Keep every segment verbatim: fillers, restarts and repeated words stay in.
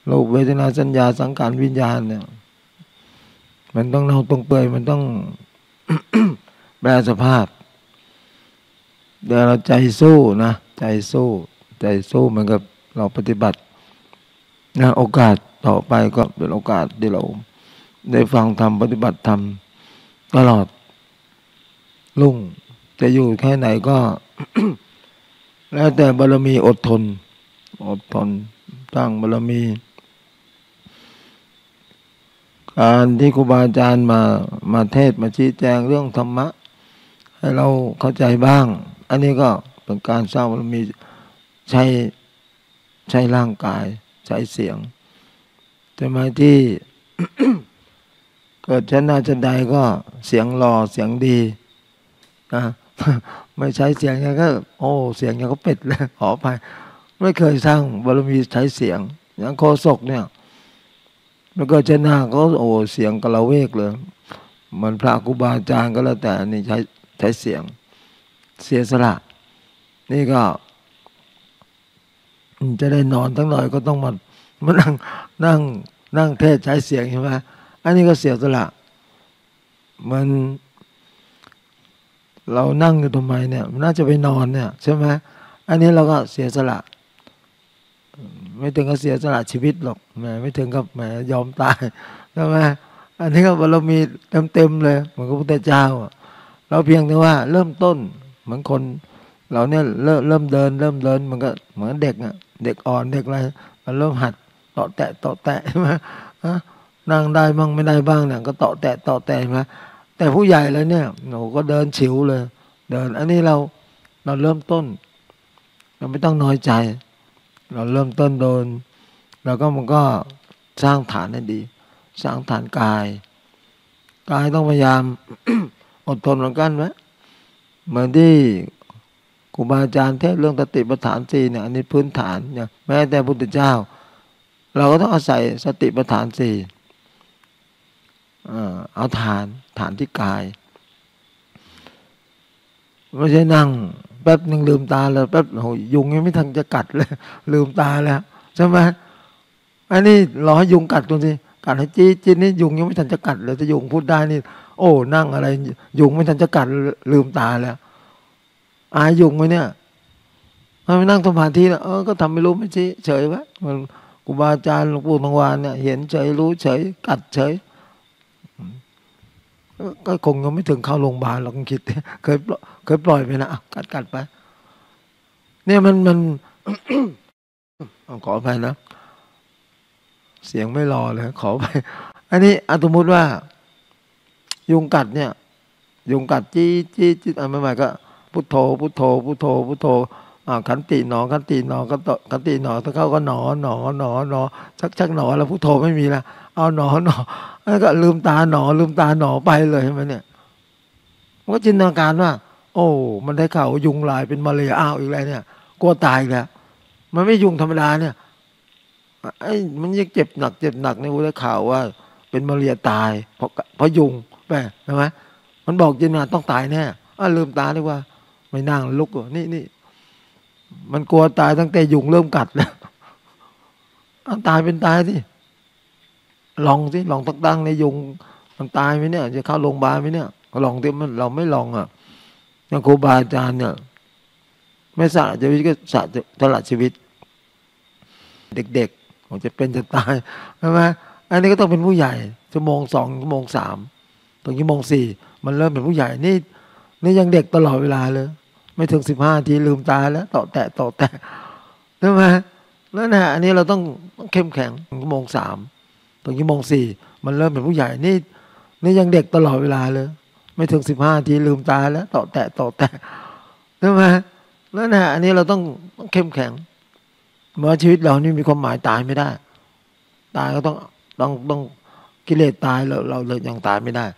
รูปเวทนาสัญญาสังขารวิญญาณเนี่ยมันต้องเน่าต้องเปื่อยมันต้อง แปรสภาพเดี๋ยวเราใจสู้นะใจสู้ใจสู้เหมือนกับเราปฏิบัตินะโอกาสต่อไปก็เป็นโอกาสที่เราได้ฟังธรรมปฏิบัติธรรมตลอดลุ่งจะอยู่แค่ไหนก็ แล้วแต่บารมีอดทนอดทนตั้งบารมีการที่ครูบาอาจารย์มามาเทศมาชี้แจงเรื่องธรรมะให้เราเข้าใจบ้างอันนี้ก็เป็นการสร้างบารมีใช้ใช้ร่างกายใช้เสียงแต่มาที่ เกิดชั้นหน้าชั้นใดก็เสียงหล่อเสียงดีนะ ไม่ใช้เสียงอย่างก็โอ้เสียงอย่างก็เป็ดเลยขอไปไม่เคยสร้างบารมีใช้เสียงอย่างโคศกเนี่ยแล้วก็ชั้นหน้าก็โอ้เสียงกะละเวกเลยมันพระครูบาอาจารย์ก็แล้วแต่นี่ใช้ใช้เสียงเสียสละนี่ก็จะได้นอนทั้งหน่อยก็ต้องมามานั่งนั่งนั่งเทศใช้เสียงใช่ไหมอันนี้ก็เสียสละมันเรานั่งอยู่ทำไมเนี่ยน่าจะไปนอนเนี่ยใช่ไหมอันนี้เราก็เสียสละไม่ถึงกับเสียสละชีวิตหรอกแหมไม่ถึงกับแหมยอมตายใช่ไหมอันนี้ก็เรามีเต็มๆเลยเหมือนกับพระพุทธเจ้าเราเพียงแต่ว่าเริ่มต้นเหมือนคนเราเนี่ยเริ่มเริ่มเดินเริ่มเดินมันก็เหมือนเด็กอ่ะเด็กอ่อนเด็กอะไรมันเริ่มหัดเตาะแตะเตาะแตะใช่ไหมนั่งได้บ้างไม่ได้บ้างเนี่ยก็เตาะแตะเตาะแตะมาแต่ผู้ใหญ่แล้วเนี่ยโอ้ก็เดินฉิวเลยเดินอันนี้เราเราเริ่มต้นเราไม่ต้องน้อยใจเราเริ่มต้นโดนเราก็มันก็สร้างฐานให้ดีสร้างฐานกายกายต้องพยายาม อดทนเหมือนกันไหมเหมือนที่ครูบาอาจารย์เทศเรื่องสติปัฏฐานสี่เนี่ยอันนี้พื้นฐานเนี่ยแม้แต่พุทธเจ้าเราก็ต้องอาศัยสติปัฏฐานสี่เอาฐานฐานที่กายไม่ใช่นั่งแป๊บนึงลืมตาเลยแป๊บโหยุงยังไม่ทันจะกัดเลยลืมตาแล้วใช่ไหมอันนี้รอให้ยุงกัดก่อนสิกัดให้จี้จี้นี่ยุงยังไม่ทันจะกัดเลยถ้ายุงพูดได้นี่โอ้นั่งอะไรยุงไม่ทันจะกัดลืมตาแล้วอายยุงไหมเนี่ยถ้าไม่นั่งสมาธิแล้วเออก็ทำไม่รู้ไม่ชี้เฉยไว้มันครูบาอาจารย์หลวงปู่ทองวานเนี่ยเห็นเฉยรู้เฉยกัดเฉยก็คงยังไม่ถึงเข้าโรงพยาบาลหรอกคิดเคยเคยปล่อยไปนะกัดกัดไปเนี่ยมันมัน ขอไปนะเสียงไม่รอเลยขอไปอันนี้สมมติว่ายุงกัดเนี่ยยุงกัดจี้จี้จี้อะไรใหม่ๆก็พุทโธพุทโธพุทโธพุทโธอ่าขันติหนอขันติหนอขันตขันติหนอถ้าเข้าก็หนอหนอหนอหนอชักชักหนอแล้วพุทโธไม่มีละเอาหนอหนอแล้วก็ลืมตาหนอลืมตาหนอไปเลยใช่ไหมเนี่ยมันก็จินตนาการว่าโอ้มันได้ข่าวยุงลายเป็นมาเรียอ้าวอีกแล้วเนี่ยกลัวตายอีกแล้วมันไม่ยุงธรรมดาเนี่ยไอ้มันยังเจ็บหนักเจ็บหนักในได้ข่าวว่าเป็นมาเรียตายเพราะเพราะยุงไปใช่ไหมมันบอกจินตนาต้องตายแน่อ้าลืมตาดีกว่าไม่นั่งลุกนี่นี่มันกลัวตายตั้งแต่ยุงเริ่มกัดแล้วตายเป็นตายสิลองสิลองตั้งตั้งในยุงมันตายไหมเนี่ยจะเข้าโรงพยาบาลไหมเนี่ยลองที่มันเราไม่ลองอ่ะอย่างครูบาอาจารย์เนี่ยไม่สละชีวิตก็สละสละชีวิตเด็กๆผมจะเป็นจะตายใช่ไหมอันนี้ก็ต้องเป็นผู้ใหญ่ชั่วโมงสองชั่วโมงสามตรงชั่วโมงสี่มันเริ่มเป็นผู้ใหญ่นี่นี่ยังเด็กตลอดเวลาเลยไม่ถึงสิบห้าทีลืมตาแล้วต่อแตะต่อแตะใช่ไหมนั่นแหละอันนี้เราต้องเข้มแข็งชั่วโมงสามตรงชั่วโมงสี่มันเริ่มเป็นผู้ใหญ่นี่นี่ยังเด็กตลอดเวลาเลยไม่ถึงสิบห้าทีลืมตาแล้วต่อแตะต่อแตะใช่ไหมนั่นแหละอันนี้เราต้องเข้มแข็งเมื่อชีวิตเรานี่มีความหมายตายไม่ได้ตายก็ต้องต้องต้องกิเลสตายเราเราเลยยังตายไม่ได้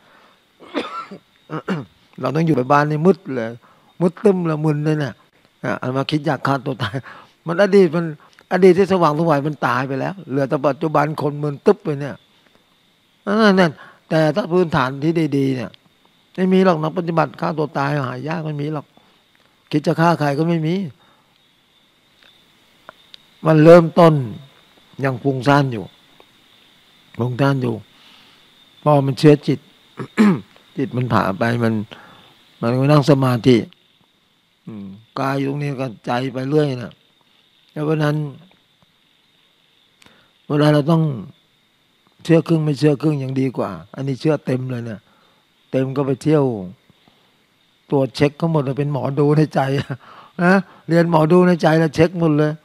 เราต้องอยู่ในบ้านนี่มืดเลยมืดตึ้มละมึนเลยเนี่ยอันมาคิดอยากฆ่าตัวตายมันอดีตมันอดีตที่สว่างสวยมันตายไปแล้วเหลือแต่ปัจจุบันคนมึนตึ๊บไปเนี่ยนั่นแต่ถ้าพื้นฐานที่ดีๆเนี่ยไม่มีหรอกนักปฏิบัติฆ่าตัวตายหายากไม่มีหรอกคิดจะฆ่าใครก็ไม่มีมันเริ่มต้นยังฟุ้งซ่านอยู่ฟุ้งซ่านอยู่พอมันเชื้อจิต จิตมันผ่าไปมันมันก็นั่งสมาธิกายอยู่ตรงนี้ก็ใจไปเรื่อยนะเพราะนั้นเวลาเราต้องเชื่อครึ่งไม่เชื่อครึ่งยังดีกว่าอันนี้เชื่อเต็มเลยเนี่ยเต็มก็ไปเที่ยวตรวจเช็คก็หมดเลยเป็นหมอดูในใจนะเรียนหมอดูในใจแล้วเช็คหมดเลย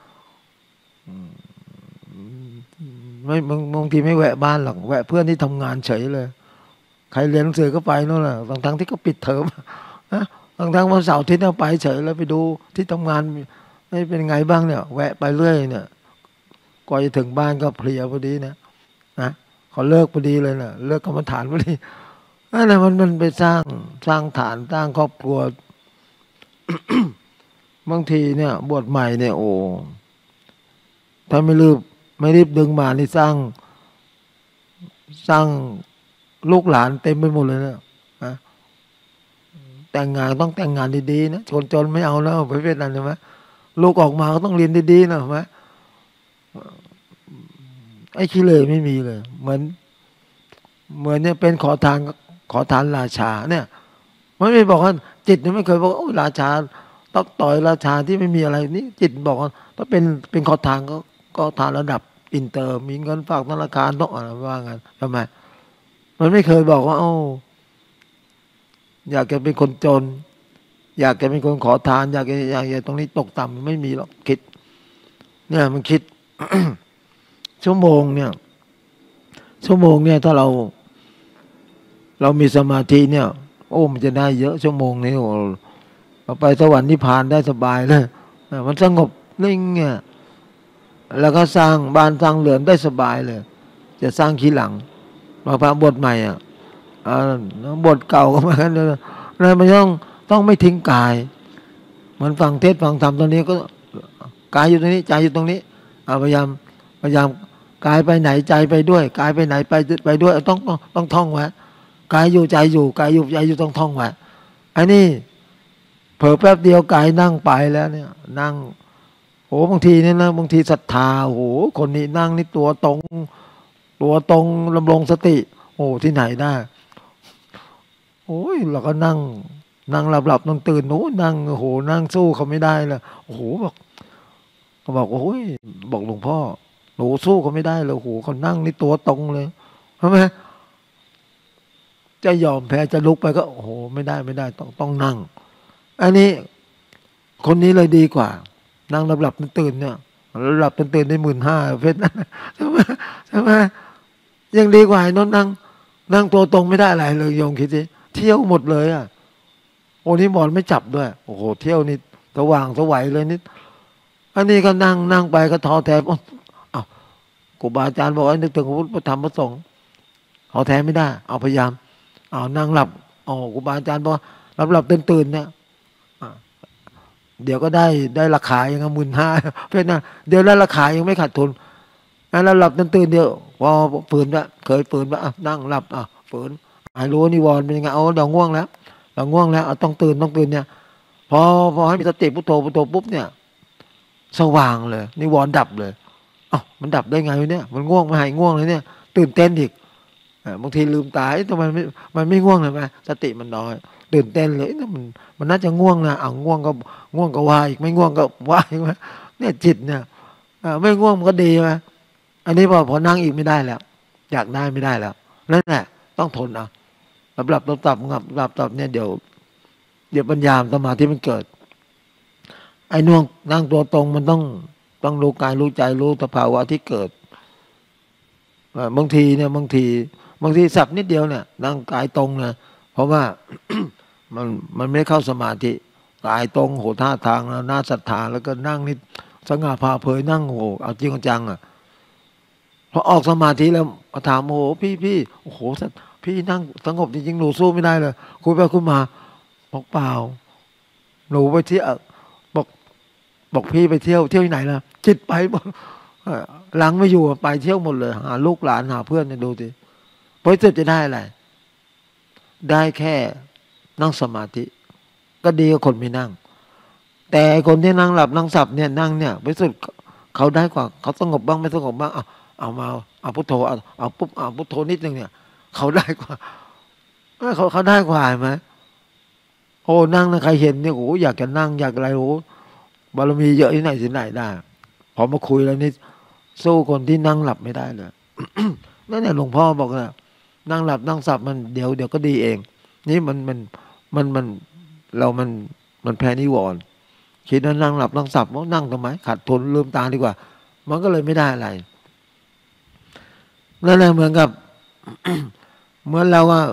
ไม่บางบางทีไม่แวะบ้านหรอกแวะเพื่อนที่ทำงานเฉยเลยใครเรียนหนังสือก็ไปนู่นแหละบางทั้งที่ก็ปิดเทอมนะบางทั้งวันเสาร์อาทิตย์ก็ไปเฉยแล้วไปดูที่ทำงานไม่เป็นไงบ้างเนี่ยแวะไปเรื่อยเนี่ยก่อนจะถึงบ้านก็เพลียพอดีนะนะเขาเลิกพอดีเลยนะเลิกกรรมฐานพอดีนั่นแหละมันมันไปสร้างสร้างฐานสร้างครอบครัว บางทีเนี่ยบวชใหม่เนี่ยโอ้ถ้าไม่รีบไม่รีบดึงมานี่สร้างสร้างลูกหลานเต็มไปหมดเลยนะนะแต่งงานต้องแต่งงานดีๆนะจนจนไม่เอาแล้วไปเป็นอะไรใช่ไหมลูกออกมาก็ต้องเรียนดีๆนะใช่ไหมไอ้ขี้เหร่ไม่มีเลยเหมือนเหมือนเนี่ยเป็นขอทานขอทานราชาเนี่ยมันไม่บอกว่าจิตเนี่ยไม่เคยบอกโอ้ราชาต้องต่อยราชาที่ไม่มีอะไรนี่จิตบอกว่าถ้าเป็นเป็นขอทานก็ก็ทานระดับอินเตอร์มีเงินฝากธนาคารต้องอะไรว่างั้นทำไมมันไม่เคยบอกว่าโอ้อยากจะเป็นคนจนอยากจะเป็นคนขอทานอยากจะอยากจะตรงนี้ตกต่ำไม่มีหรอกคิดเนี่ยมันคิด ชั่วโมงเนี่ยชั่วโมงเนี่ยถ้าเราเรามีสมาธิเนี่ยโอ้มันจะได้เยอะชั่วโมงนี้โอ้เราไปสวรรค์นิพพานได้สบายเลยมันสงบนิ่งเนี่ยแล้วก็สร้างบ้านสร้างเรือนได้สบายเลยจะสร้างขี้หลังมาพระบทใหม่อ่ะบทเก่าก็เหมือนกันเลยนะมันต้องต้องไม่ทิ้งกายมันฟังเทศฟังธรรมตรงนี้ก็กายอยู่ตรงนี้ใจอยู่ตรงนี้พยายามพยายามกายไปไหนใจไปด้วยกายไปไหนไปไปด้วยต้องต้องต้องท่องไว้กายอยู่ใจอยู่กายอยู่ใจอยู่ต้องท่องไว้อันนี้เผลอแป๊บเดียวกายนั่งไปแล้วเนี่ยนั่งโอ้บางทีเนี่ยนะบางทีศรัทธาโอ้คนนี้นั่งนี่ตัวตรงตัวตรงดำรงสติโอ้ที่ไหนได้โอ้ยเราก็นั่งนั่งหลับหลับนั่งตื่นโอ้นั่งโอ้โหนั่งสู้เขาไม่ได้เลยโอ้โหบอกเขาบอกโอ้ยบอกหลวงพ่อหนูสู้เขาไม่ได้เลยโอ้โหเขานั่งนี่ตัวตรงเลยใช่ไหมจะยอมแพ้จะลุกไปก็โอ้โหไม่ได้ไม่ได้ต้องต้องนั่งอันนี้คนนี้เลยดีกว่านั่งหลับหลับตื่นเนี่ยหลับตื่นได้หมื่นห้าเพชรใช่ไหมใช่ไหมยังดีกว่าน้องนั่งนั่งตัวตรงไม่ได้อะไรเลยโยมคิดสิเที่ยวหมดเลยอ่ะโอ้นี่หมอนไม่จับด้วยโอ้โหเที่ยวนี่สว่างสวัยเลยนิดอันนี้ก็นั่งนั่งไปก็ท้อแท้อ้าวครูบาอาจารย์บอกว่านึกถึงพระพุทธธรรมพระสงฆ์ท้อแท้ไม่ได้เอาพยายามเอานั่งหลับอ๋อครูบาอาจารย์บอกหลับหลับตื่นตื่นเนี่ยเดี๋ยวก็ได้ได้ราคายังหมื่นห้าเพราะนั้นเดี๋ยวได้ราคายังไม่ขาดทุนแล้วหลับตื่นตื่นเดียวพอฝืนละเคยฝืนว่านั่งหลับอ่ะฝืนไอ้รู้นิวรณ์เป็นยังไงเอาเราง่วงแล้วเราง่วงแล้วเอาต้องตื่นต้องตื่นเนี่ยพอพอให้มีสติพุทโธพุทโธปุ๊บเนี่ยสว่างเลยนิวรณ์ดับเลยอ้าวมันดับได้ไงวะเนี่ยมันง่วงไม่หายง่วงเลยเนี่ยตื่นเต้นอีกบางทีลืมตาทำไมไม่มันไม่ง่วงเลยไหมสติมันน้อยตื่นเต้นเลยมันมันน่าจะง่วงนะอ่ะง่วงก็ง่วงก็ว่าอีกไม่ง่วงก็ว่าอีกไหมเนี่ยจิตเนี่ยไม่ง่วงมันก็ดีไหมอันนี้พอพอนั่งอีกไม่ได้แล้วอยากได้ไม่ได้แล้วนั่นแหละต้องทนเอาหลับหลับตับตับงับหลับตับเนี่ยเดี๋ยวเดี๋ยวปัญญาสมาธิมันเกิดไอ้น่วงนั่งตัวตรงมันต้องต้องรู้กายรู้ใจรู้สภาวะที่เกิดบางทีเนี่ยบางทีบางทีสับนิดเดียวเนี่ยนั่งกายตรงนะเพราะว่า มันมันไม่เข้าสมาธิกายตรงโหท่าทางแล้วหน้าศรัทธาแล้วก็นั่งนิดสง่าผ่าเผยนั่งโหเอาจริงจังอ่ะพอออกสมาธิแล้วถามโอ้โหพี่พี่โอ้โหพี่นั่งสงบจริงๆหนูสู้ไม่ได้เลยคุยไปคุยมาบอกเปล่าหนูไปเที่ยวบอกบอกพี่ไปเที่ยวเที่ยวที่ไหนล่ะจิตไปบอกหลังไม่อยู่ไปเที่ยวหมดเลยหาลูกหลานหาเพื่อนเนี่ยดูสิเพราะจะได้อะไรได้แค่นั่งสมาธิก็ดีกว่าคนไม่นั่งแต่คนที่นั่งหลับนั่งสับเนี่ยนั่งเนี่ยไปสุดเขาได้กว่าเขาสงบบ้างไม่สงบบ้างเอาเอามาเอาพุทโธเอาเอาปุ๊บเอาพุทโธนิดนึงเนี่ยเขาได้กว่าเขาเขาได้กว่าไหมโอ้นั่งนะใครเห็นเนี่ยโอ้อยากจะนั่งอยากอะไรโอ้บารมีเยอะที่ไหนที่ไหนได้พอมาคุยแล้วนี่สู้คนที่นั่งหลับไม่ได้เลย นั่นแหละหลวงพ่อบอกนะนั่งหลับนั่งสับมันเดี๋ยวเดี๋ยวก็ดีเองนี่มันมันมันมันเรามันมันแพ้นิวรณ์คิดว่านั่งหลับนั่งสับว่านั่งทำไมขาดทุนลืมตาดีกว่ามันก็เลยไม่ได้อะไรนั่นแหละเหมือนกับ เหมือนเราว่า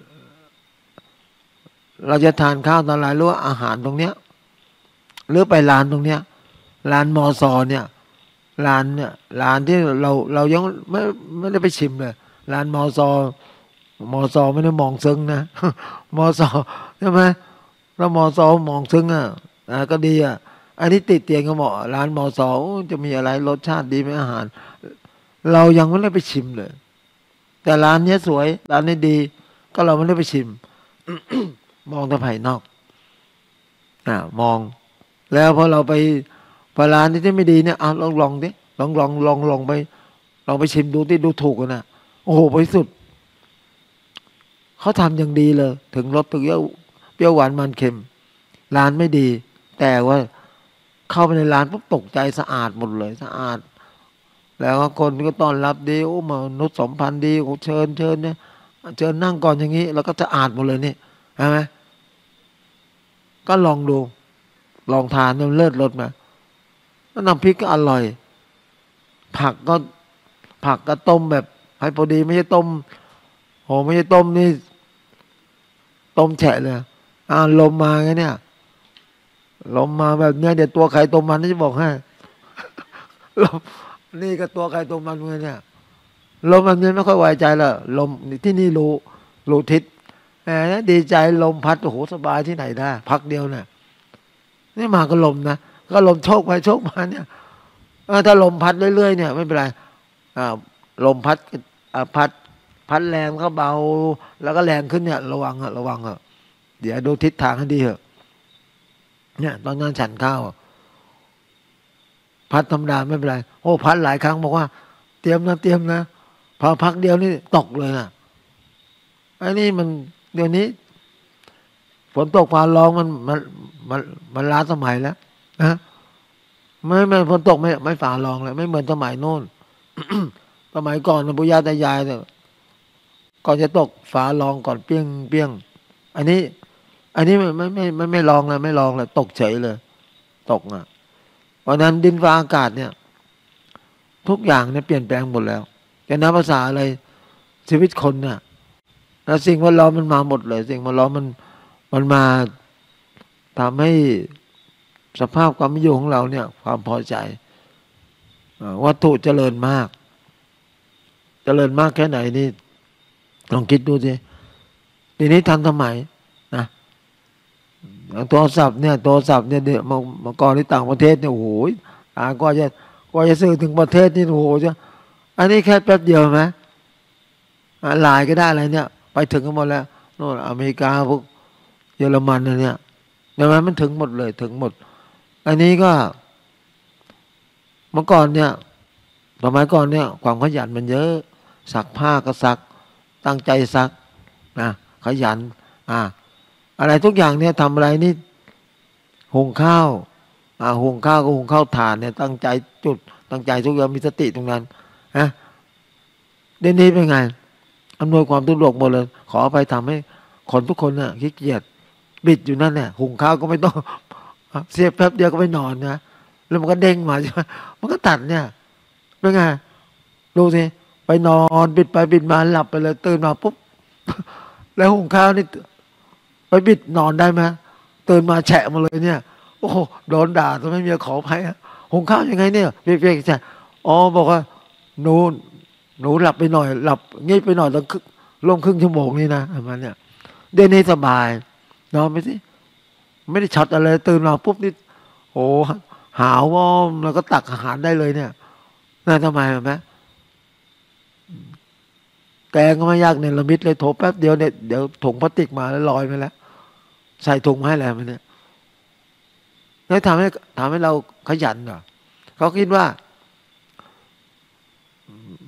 เราจะทานข้าวตอนไรหรือว่าอาหารตรงเนี้ยหรือไปร้านตรงเนี้ยร้านมอซอเนี่ยร้านเนี่ยร้านที่เราเรายังไม่ไม่ได้ไปชิมเลยร้านมอซอมอซอไม่ได้มองซึ้งนะ มอซอใช่ไหมแล้วมอซอมองซึ้งอ่ะอ่าก็ดีอ่ะอันนี้ติดเตียงก็เหมาะร้านมอซอจะมีอะไรรสชาติดีไหมอาหาร เรายังไม่ได้ไปชิมเลยแต่ร้านนี้สวยร้านนี้ดีก็เราไม่ได้ไปชิม มองแต่ภายนอกอ่ามองแล้วพอเราไปพอร้านที่ไม่ดีเนี่ยเอาลองลองดิลองลองลองลองไปลองไปชิมดูที่ดูถูกกันนะโอ้โหไปสุดเขาทำอย่างดีเลยถึงรสถึงเปรี้ยวหวานมันเค็มร้านไม่ดี แต่ว่าเข้าไปในร้านปุ๊บตกใจสะอาดหมดเลยสะอาดแล้วคนก็ต้อนรับดีโอ้มนุษย์สมพันธ์ดีโอ้เชิญเชิญเนี่ยเชิญนั่งก่อนอย่างนี้แล้วก็สะอาดหมดเลยนี่ใช่ไหมก็ลองดูลองทานเนี่ยเลิศรสมาแล้วน้ำพริกก็อร่อยผักก็ผักก็ต้มแบบให้พอดีไม่ใช่ต้มโหไม่ใช่ต้มนี่ต้มแฉะเลยอ่าลมมาไงเนี่ยลมมาแบบเนี้ยเดี๋ยวตัวใครตัวมันนี่จะบอกให้ลมนี่ก็ตัวใครตัวมันเหมือนเนี่ยลมแบบนี้ไม่ค่อยไว้ใจละลมที่นี่รู้รู้ทิศแหมดีใจลมพัดโอ้โหสบายที่ไหนได้พักเดียวเนี่ยนี่มาก็ลมนะก็ลมโชกไปโชกมาเนี่ยถ้าลมพัดเรื่อยๆเนี่ยไม่เป็นไรอ่าลมพัดพัดพัดแรงก็เบาแล้วก็แรงขึ้นเนี่ยระวังอะระวังอะเดี๋ยวดูทิศทางให้ดีเถอะเนี่ยตอนนั้นฉันข้าวพัดธรรมดาไม่เป็นไรโอ้พัดหลายครั้งบอกว่าเตรียมนะเตรียมนะพอพักเดียวนี่ตกเลยนะไอ้นี่มันเดี๋ยวนี้ฝนตกฟ้าร้องมันมันมันมันล้าสมัยแล้วนะไม่ไม่ฝนตกไม่ไม่ฝ่าร้องเลยไม่เหมือนสมัยโน้น สมัยก่อนนะปู่ย่าตายายเนี่ยก่อนจะตกฝาร้องก่อนเปี้ยงเปี้ยงอันนี้ อันนี้ไม่ไม่ไม่ไม่ไม่ลองเลยไม่ลองเลยตกเฉยเลยตกอ่ะเพราะนั้นดินฟ้าอากาศเนี่ยทุกอย่างเนี่ยเปลี่ยนแปลงหมดแล้วจะนับภาษาอะไรชีวิตคนเนี่ยแล้วสิ่งแวดล้อมมันมาหมดเลยสิ่งแวดล้อมมันมันมาทำให้สภาพความอยู่ของเราเนี่ยความพอใจวัตถุเจริญมากเจริญมากแค่ไหนนี่ลองคิดดูสิทีนี้ทันสมัยนะโทรศัพท์เนี่ยโทรศัพท์เนี่ยเดี๋ยวมาก่อนที่ต่างประเทศเนี่ยโอ้โหอ่าก็จะก็จะสื่อถึงประเทศนี่โอ้โหจะอันนี้แค่แป๊บเดียวไหมไลน์ก็ได้อะไรเนี่ยไปถึงกันหมดแล้วโน่นอเมริกาพวกเยอรมันเนี่ยเดี๋ยวมันถึงหมดเลยถึงหมดอันนี้ก็เมื่อก่อนเนี่ยสมัยก่อนเนี่ยความขยันมันเยอะซักผ้าก็ซักตั้งใจซักนะขยันอ่าอะไรทุกอย่างเนี่ยทำอะไรนี่หุงข้าวอ่าหุงข้าวก็หุงข้าวถ่านเนี่ยตั้งใจจุดตั้งใจทุกอย่างมีสติตรงนั้นนะเดี๋ยวนี้เป็นไงอำนวยความสะดวกหมดเลยขอไปทำให้คนทุกคนน่ะขี้เกียจบิดอยู่นั่นเนี่ยหุงข้าวก็ไม่ต้องเสียบแป๊บเดียวก็ไปนอนนะแล้วมันก็เด้งมาใช่ไหมมันก็ตัดเนี่ยเป็นไงดูสิไปนอนบิดไปบิดมาหลับไปเลยตื่นมาปุ๊บแล้วหุงข้าวนี่ไปบิดนอนได้ไหมตื่นมาแฉะมาเลยเนี่ยโอ้โดนด่าทำไมเมียขออภัยหุงข้าวยังไงเนี่ยเพียกๆแฉะอ๋อบอกว่าหนูหนูหลับไปหน่อยหลับงีบไปหน่อยแล้วลงครึ่งชั่วโมงนี่นะประมาณเนี่ยเดี๋ยวนี้สบายนอนไปสิไม่ได้ช็อตอะไรตื่นมาปุ๊บนี่โอ้หาวว่อมแล้วก็ตักอาหารได้เลยเนี่ยน่าทำไมไหมแกงก็ไม่ยากเนี่ยละมิดเลยโถแป๊บเดียวเนี่ยเดี๋ยวถุงพลาสติกมาแล้วลอยไปแล้วใส่ถุงมาให้แล้วมันเนี่ยแล้วทำให้ทำให้เราขยันเหรอเขาคิดว่า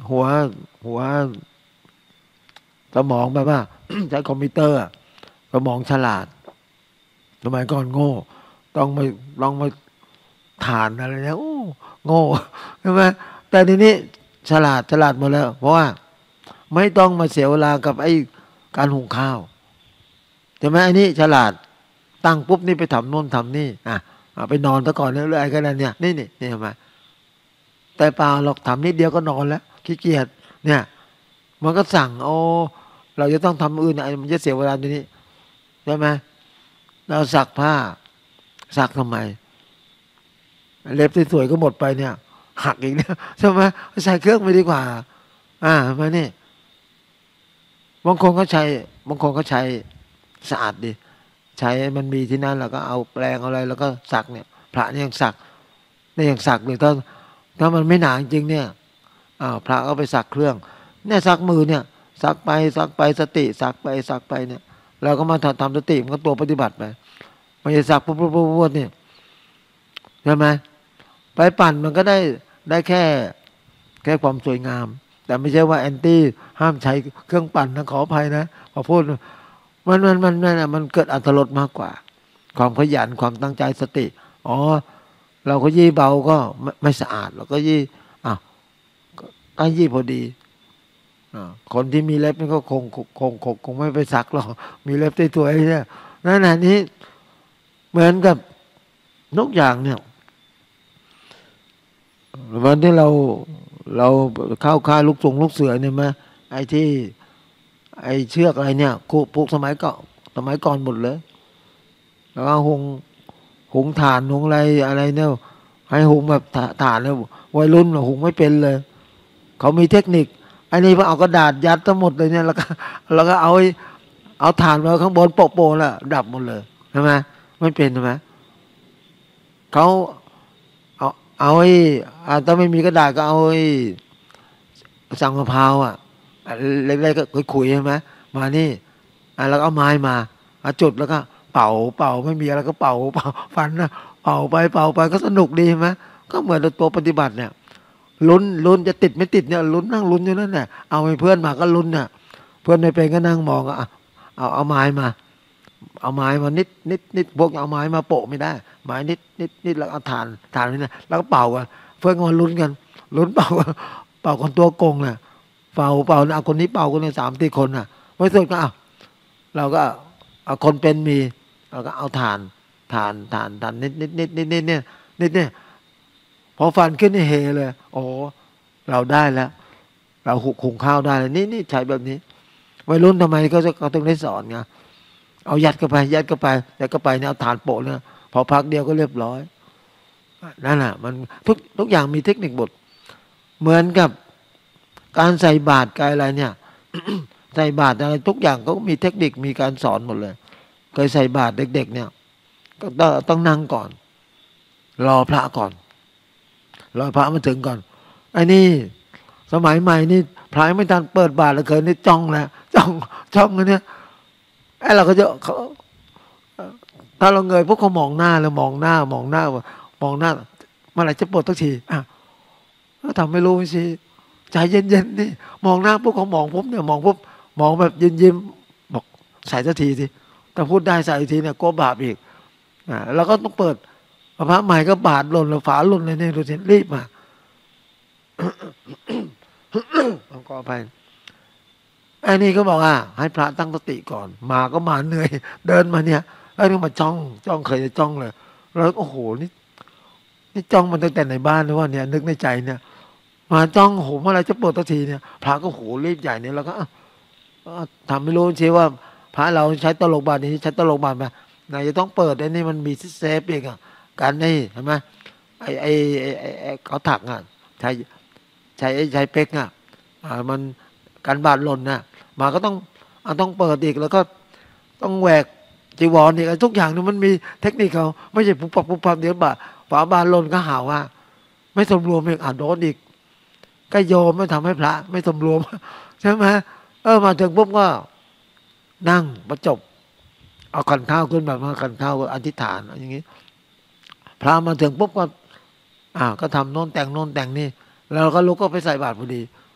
หัวหัวสมองแบบว่า ใช้คอมพิวเตอร์สมองฉลาดสมัยก่อนโง่ต้องมาลองมาฐานอะไรเนี่ยโอ้โง่ใช่ไหมแต่ทีนี้ฉลาดฉลาดหมดแล้วเพราะว่าไม่ต้องมาเสียเวลากับไอ้การหุงข้าวใช่ไหมไอ้นี่ฉลาดตั้งปุ๊บนี่ไปทำโน่นทำนี่อ่ะไปนอนซะก่อนเรื่อยๆก็ได้เนี่ยนี่นี่นี่ทำไมแต่เปล่าหรอกทำนิดเดียวก็นอนแล้วขี้เกียจเนี่ยมันก็สั่งโอ้เราจะต้องทำอื่นไอ้มันจะเสียเวลาตรงนี้ใช่ไหมเราซักผ้าซักทำไมเล็บสวยๆก็หมดไปเนี่ยหักอีกเนี่ยใช่ไหมใส่เครื่องไปดีกว่าอ่ามานี่บางคนก็ใช้บางคนก็ใช้สะอาดดีใช้มันมีที่นั่นแล้วก็เอาแปรงอะไรแล้วก็สักเนี่ยพระเนี่ยยังสักเนี่ยยังสักเลยถ้าถ้ามันไม่หนาจริงเนี่ยอ้าวพระก็ไปสักเครื่องเนี่ยสักมือเนี่ยสักไปสักไปสติสักไปสักไปเนี่ยเราก็มาทำสติมันก็ตัวปฏิบัติไปไม่ใช่สักปุ๊บปุ๊บปุ๊บปุ๊บเนี่ยใช่ไหมไปปั่นมันก็ได้ได้แค่แค่ความสวยงามแต่ไม่ใช่ว่าแอนตี้ห้ามใช้เครื่องปั่นนะขออภัยนะพอพูดมันมันมันมันมันเกิดอรรถรสมากกว่าความขยันความตั้งใจสติอ๋อเราก็ยี่เบาก็ไม่ไม่สะอาดเราก็ยี่อ่ะก็ยี่พอดีอ่าคนที่มีเล็บมันก็คงคงคงคงคงไม่ไปสักหรอกมีเล็บสวยๆเนี่ยนั่นน่ะนี้เหมือนกับนกอย่างเนี่ยวันที่เราเราเข้าค่ายลูกทรงลูกเสือเนี่ยไหมไอ้ที่ไอ้เชือกอะไรเนี่ยผูกผูกสมัยก่อนสมัยก่อนหมดเลยแล้วก็หุงหุงถ่านหุงอะไรอะไรเนี่ยให้หุงแบบถ่านเนี่ยวัยรุ่นหุงไม่เป็นเลยเขามีเทคนิคไอ้นี่พอเอากระดาษยัดทั้งหมดเลยเนี่ยแล้วก็แล้วก็เอาเอาถ่านมาข้างบนโปะโปะแล้วดับหมดเลยใช่ไหมไม่เป็นใช่ไหมเขาเอาเอาไอ้ถ้าไม่มีกระดาษก็เอาไอ้สั่งมะพร้าวอ่ะเล็กๆก็ขุยๆใช่ไหมมานี่แล้วเอาไม้มาจุดแล้วก็เป่าเป่าไม่มีอะไรก็เป่าเป่าฟันนะเป่าไปเป่าไปก็สนุกดีใช่ไหมก็เหมือนตัวปฏิบัติเนี่ยลุ้นลุ้นจะติดไม่ติดเนี่ยลุ้นนั่งลุ้นอยู่นั่นแหละเอาไปเพื่อนมาก็ลุ้นเนี่ยเพื่อนไม่เป็นก็นั่งมองอ่ะเอาเอาไม้มาเอาไม้มานิดนิดนิดพวกเอาไม้มาโปะไม่ได้ไม้นิดนิดนิดแล้วเอาถ่านถ่านนี่นะแล้วก็เป่ากันเพื่อนก็มาลุ้นกันลุ้นเป่าเป่าคนตัวโกงน่ะเป่าเป่าเอาคนนี้เป่าคนนี้สามสี่คนน่ะไม่สุดก็เอาเราก็เอาคนเป็นมีเราก็เอาถ่านถ่านถ่านถ่านนิดนิดนิดนิดนิดเนี่ยนิดเนี่ยพอฟันขึ้นนี่เฮเลยโอ้เราได้แล้วเราหุงข้าวได้เลยนี่นี่ใช้แบบนี้วัยรุ่นทำไมก็จะเขาต้องได้สอนไงเอายัดเข้าไปยัดเข้าไปยัดเข้าไปเนี่ยเอาถ่านโปะเนี่ยพอพักเดียวก็เรียบร้อยนั่นแหละมันทุกทุกอย่างมีเทคนิคบทเหมือนกับการใส่บาตรกายอะไรเนี่ย ใส่บาตรอะไรทุกอย่างก็มีเทคนิคมีการสอนหมดเลยเคยใส่บาตรเด็กๆเนี่ยก็ต้องต้องนั่งก่อนรอพระก่อนรอพระมาถึงก่อนไอ้นี่สมัยใหม่นี่พระไม่ทันเปิดบาตรเลยเคยนี่จ้องแล้วจ้องจ้องกันเนี่ยไอ้เราก็จะเขาถ้าเราเงยพวกเขามองหน้าแล้วมองหน้ามองหน้ามองหน้าเมื่อไหร่จะปลดสักทีอ่ะก็ทำไม่รู้ไม่สิใจเย็นๆนี่มองหน้าพวกเขามองผมเนี่ยมองปุ๊บมองแบบยิ้มๆบอกใส่สักทีสิแต่พูดได้ใส่อีกทีเนี่ยก็บาปอีกอ่าแล้วก็ต้องเปิดพระใหม่ก็บาดหล่นแล้วฝาหล่นเลยเนี่ยดูสิรีบมาต้องขออภัยไอ้นี่ก็บอกว่าให้พระตั้งสติก่อนมาก็มาเหนื่อยเดินมาเนี่ยไอ้นี่มาจ้องจ้องเคยจะจ้องเลยแล้วโอ้โหนี่นี่จ้องมันตั้งแต่ในบ้านนะว่าเนี่ยนึกในใจเนี่ยมาจ้องโหเมื่อไรจะปวดตัทีเนี่ยพระก็โหรีบใหญ่เนี่ยแล้วก็ทำไม่รู้เชื่อว่าพระเราใช้ตลกบาทนี้ใช้ตลกบาทมาไหนจะต้องเปิดไอ้นี่มันมีเซฟเองอ่ะการนี่เห็นไหมไอ้ไอ้ไอ้เขาถักอ่ะใช้ใช้ใช้เป๊กอ่ะอ่ามันการบาดหล่นน่ะมาก็ต้องต้องเปิดอีกแล้วก็ต้องแหวกจีวรอีกทุกอย่างนี่มันมีเทคนิคเขาไม่ใช่ปุ๊บปั๊บปุ๊บปั๊บเดี๋ยวบาฝาบาดหล่นก็หาว่าไม่สมรวมอีกอ่ะโดนอีกก็โยมไม่ทำให้พระไม่สมรวมใช่ไหมเออมาถึงปุ๊บก็นั่งประจบเอาขันข้าวขึ้นแบบว่าขันข้าวอธิษฐานอย่างนี้พระมาถึงปุ๊บก็อ่าก็ทำโน่นแต่งโน่นแต่งนี่แล้วก็ลุกก็ไปใส่บาตรพอดี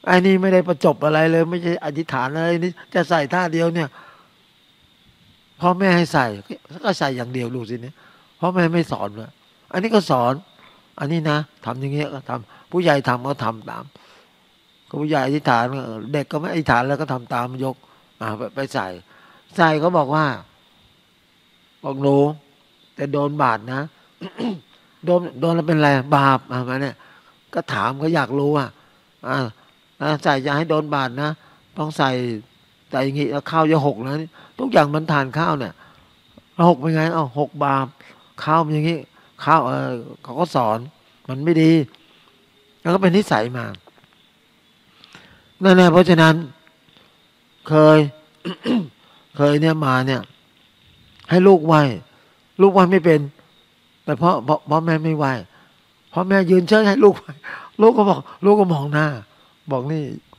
ไอ้นี่ไม่ได้ประจบอะไรเลย ไม่ใช่อธิษฐานอะไรนี่จะใส่ท่าเดียวเนี่ยพ่อแม่ให้ใส่ก็ใส่อย่างเดียวดูสิเนี่ยพ่อแม่ไม่สอนเลยอันนี้ก็สอน อันนี้นะทำอย่างเงี้ยก็ทำผู้ใหญ่ทำก็ทำตามก็ผู้ใหญ่อธิษฐานเด็กก็ไม่อธิษฐานแล้วก็ทำตามยกอ่าไปไปใส่ใส่เขาบอกว่าบอกหนูแต่โดนบาดนะ โดนโดนแล้วเป็นไรบาปอ่ะมาเนี่ยก็ถามก็อยากรู้อ่ะอ่าใส่จะให้โดนบาดนะต้องใส่ใส่อย่างงี้แล้วข้าวจะหกนะทุกอย่างมันทานข้าวเนี่ยหกเป็นไงเอ้าหกบาปข้าวมันอย่างงี้ข้าวเออเขาก็สอนมันไม่ดีแล้วก็เป็นนิสัยมานั่นแหละเพราะฉะนั้นเคย เคยเนี่ยมาเนี่ยให้ลูกไหวลูกไหวไม่เป็นแต่เพราะเพราะเพราะแม่ไม่ไหวเพราะแม่ยืนเฉยให้ลูกไหวลูกก็บอกลูกก็มองหน้าบอกนี่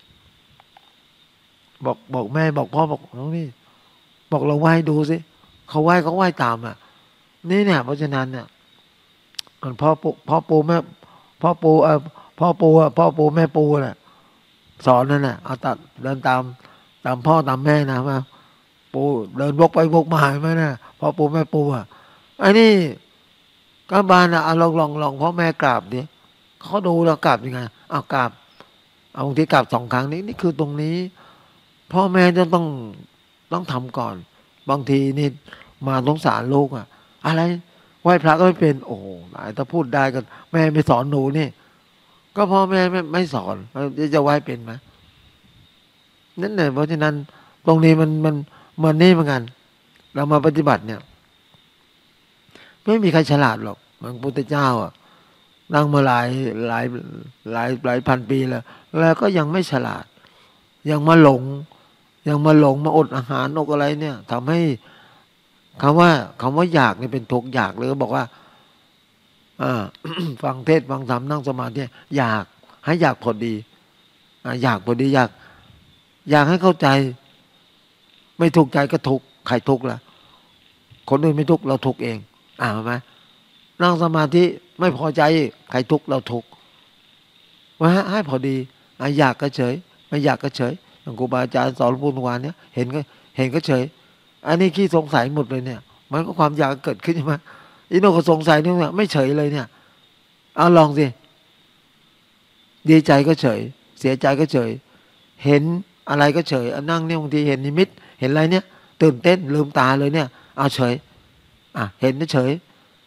บอกบอกแม่บอกพ่อบอกน้องนี่บอกเราไหวดูสิเขาไหวเขาไหวตามอ่ะนี่เนี่ยเพราะฉะนั้นเนี่ยพ่อปู่พ่อปู่แม่พ่อปู่เออพ่อปู่พ่อปู่แม่ปู่แหละสอนนั่นแหละเอาตัดเดินตามตามพ่อตามแม่นะมาปู่เดินวกไปวกมาเห็นไหมนะพ่อปู่แม่ปู่อ่ะไอ้นี่ก็บานอ่ะเอาลองลองลองพ่อแม่กราบดิเขาดูแล้วกราบยังไงเอากราบเอาบางทีกราบสองครั้งนี้นี่คือตรงนี้พ่อแม่จะต้องต้องทำก่อนบางทีนี่มาสงสารลูกอ่ะอะไรไหว้พระก็ไม่เป็นโอ้โหถ้าพูดได้ก็แม่ไม่สอนหนูนี่ก็พ่อแม่ไม่ไม่สอนจะไหว้เป็นไหมนั่นแหละเพราะฉะนั้นตรงนี้มันมันมันนี่เหมือนกันเรามาปฏิบัติเนี่ยไม่มีใครฉลาดหรอกเหมือนพระพุทธเจ้าอ่ะนั่งมาหลายหลายหลายหลายพันปีแล้วแล้วก็ยังไม่ฉลาดยังมาหลงยังมาหลงมาอดอาหารอดอะไรเนี่ยทำให้คำว่าคำว่าอยากเนี่ยเป็นทุกข์อยากเลยก็บอกว่าอ่า ฟังเทศฟังธรรมนั่งสมาธิอยากให้อยากพอดีอ่าอยากพอดีอยากอยากให้เข้าใจไม่ถูกใจก็ทุกข์ใครทุกข์ล่ะคนอื่นไม่ทุกข์เราทุกข์เองอ่าไหมนั่งสมาธิไม่พอใจใครทุกข์เราทุกข์ว่าให้พอดีอ่าอยากก็เฉยไม่อยากก็เฉยอย่างครูบาอาจารย์สอนหลวงปู่ทุกวันเนี้ยเห็นก็เห็นก็เฉยอันนี้ขี้สงสัยหมดเลยเนี่ยมันก็ความอยากเกิดขึ้นใช่ไหมอีโน่ก็สงสัยเนี่ยไม่เฉยเลยเนี่ยเอาลองสิดีใจก็เฉยเสียใจก็เฉยเห็นอะไรก็เฉยนั่งเนี่ยบางทีเห็นนิมิตเห็นอะไรเนี่ยตื่นเต้นลืมตาเลยเนี่ยเอาเฉยอ่ะเห็นเฉย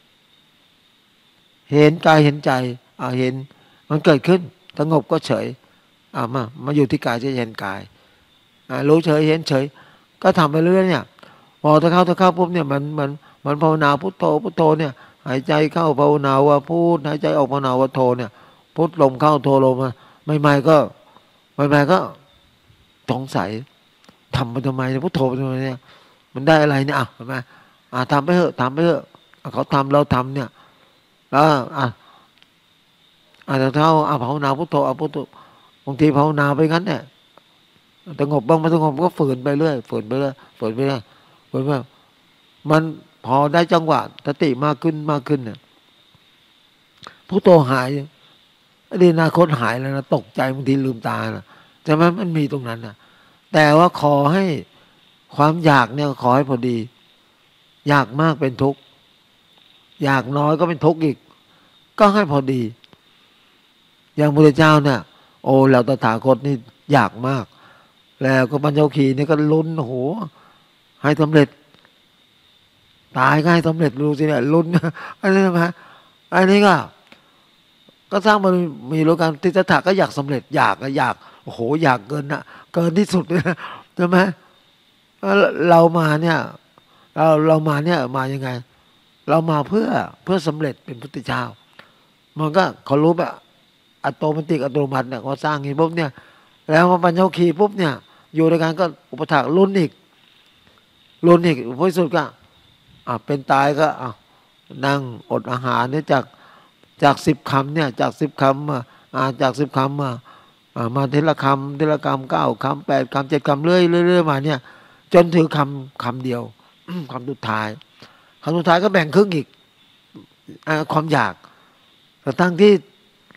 เห็นกายเห็นใจอ่ะเห็นมันเกิดขึ้นสงบก็เฉยอ่ะมามาอยู่ที่กายจะเห็นกายอ่ะรู้เฉยเห็นเฉยก็ทำไปเรื่อยเนี่ยพอถ้าเข้าถ้าเข้าปุ๊บเนี่ยมันมันมันภาวนาพุทโธพุทโธเนี่ยหายใจเข้าภาวนาว่าพูดหายใจออกภาวนาว่าโธเนี่ยพุทลมเข้าโธลมมาใหม่ๆก็ใหม่ๆก็สงสัยทำไปทำไมพุทโธไปทำไมเนี่ยมันได้อะไรเนี่ยอ่ะเห็นไหมอ่ะทำไปเถอะทำไปเถอะเขาทำเราทำเนี่ยแล้วอ่ะอ่ะแต่เท่าอ่ะภาวนาพุทโธอ่ะพุทโธบางทีภาวนาไปงั้นเนี่ยสงบบ้างไม่สงบก็ฝืนไปเรื่อยฝืนไปเรื่อยฝืนไปเรื่อยฝืนไปมันพอได้จังหวะสติมากขึ้นมากขึ้นเนี่ยพุทโธหายอดีตอนาคตหายแล้วนะตกใจบางทีลืมตานะแต่มันมันมีตรงนั้นนะแต่ว่าขอให้ความอยากเนี่ยขอให้พอดีอยากมากเป็นทุกข์อยากน้อยก็เป็นทุกข์อีกก็ให้พอดีอย่างพระพุทธเจ้าเนี่ยโอ้เราตถาคตนี่อยากมากแล้วก็ปัญจวัคคีย์นี่ก็ลุ้นโอ้โหให้สำเร็จตายก็ให้สำเร็จรู้สิเนี่ยลุ้นอันนี้นะ อันนี้ก็ก็สร้างมันมีรู้กันติสถะก็อยากสำเร็จอยากอยากโอ้โหอยากเกินนะเกินที่สุดเลยใช่ไหมเรามาเนี่ยเราเรามาเนี่ยมายังไงเรามาเพื่อเพื่อสำเร็จเป็นพุทธเจ้ามันก็เขารู้แบบอัตโนมัติอัตโนมัติเนี่ยเขาสร้างอย่างนี้ปุ๊บเนี่ยแล้วมาปัญญาคีปุ๊บเนี่ยอยู่ในการก็อุปถากลุ้นอีกลุ้นอีกพอที่สุดก็อ่ะเป็นตายก็อ่ะนั่งอดอาหารเนี่ยจากจากสิบคำเนี่ยจากสิบคำมาอ่าจากสิบคำมาอ่ามาทีละคำทีละคำเก้าคำแปดคำเจ็ดคำเรื่อยเรื่อยมาเนี่ยจนถือคำคำเดียว คำสุดท้ายคำสุดท้ายก็แบ่งครึ่งอีกอ่าความอยากแต่ทั้งที่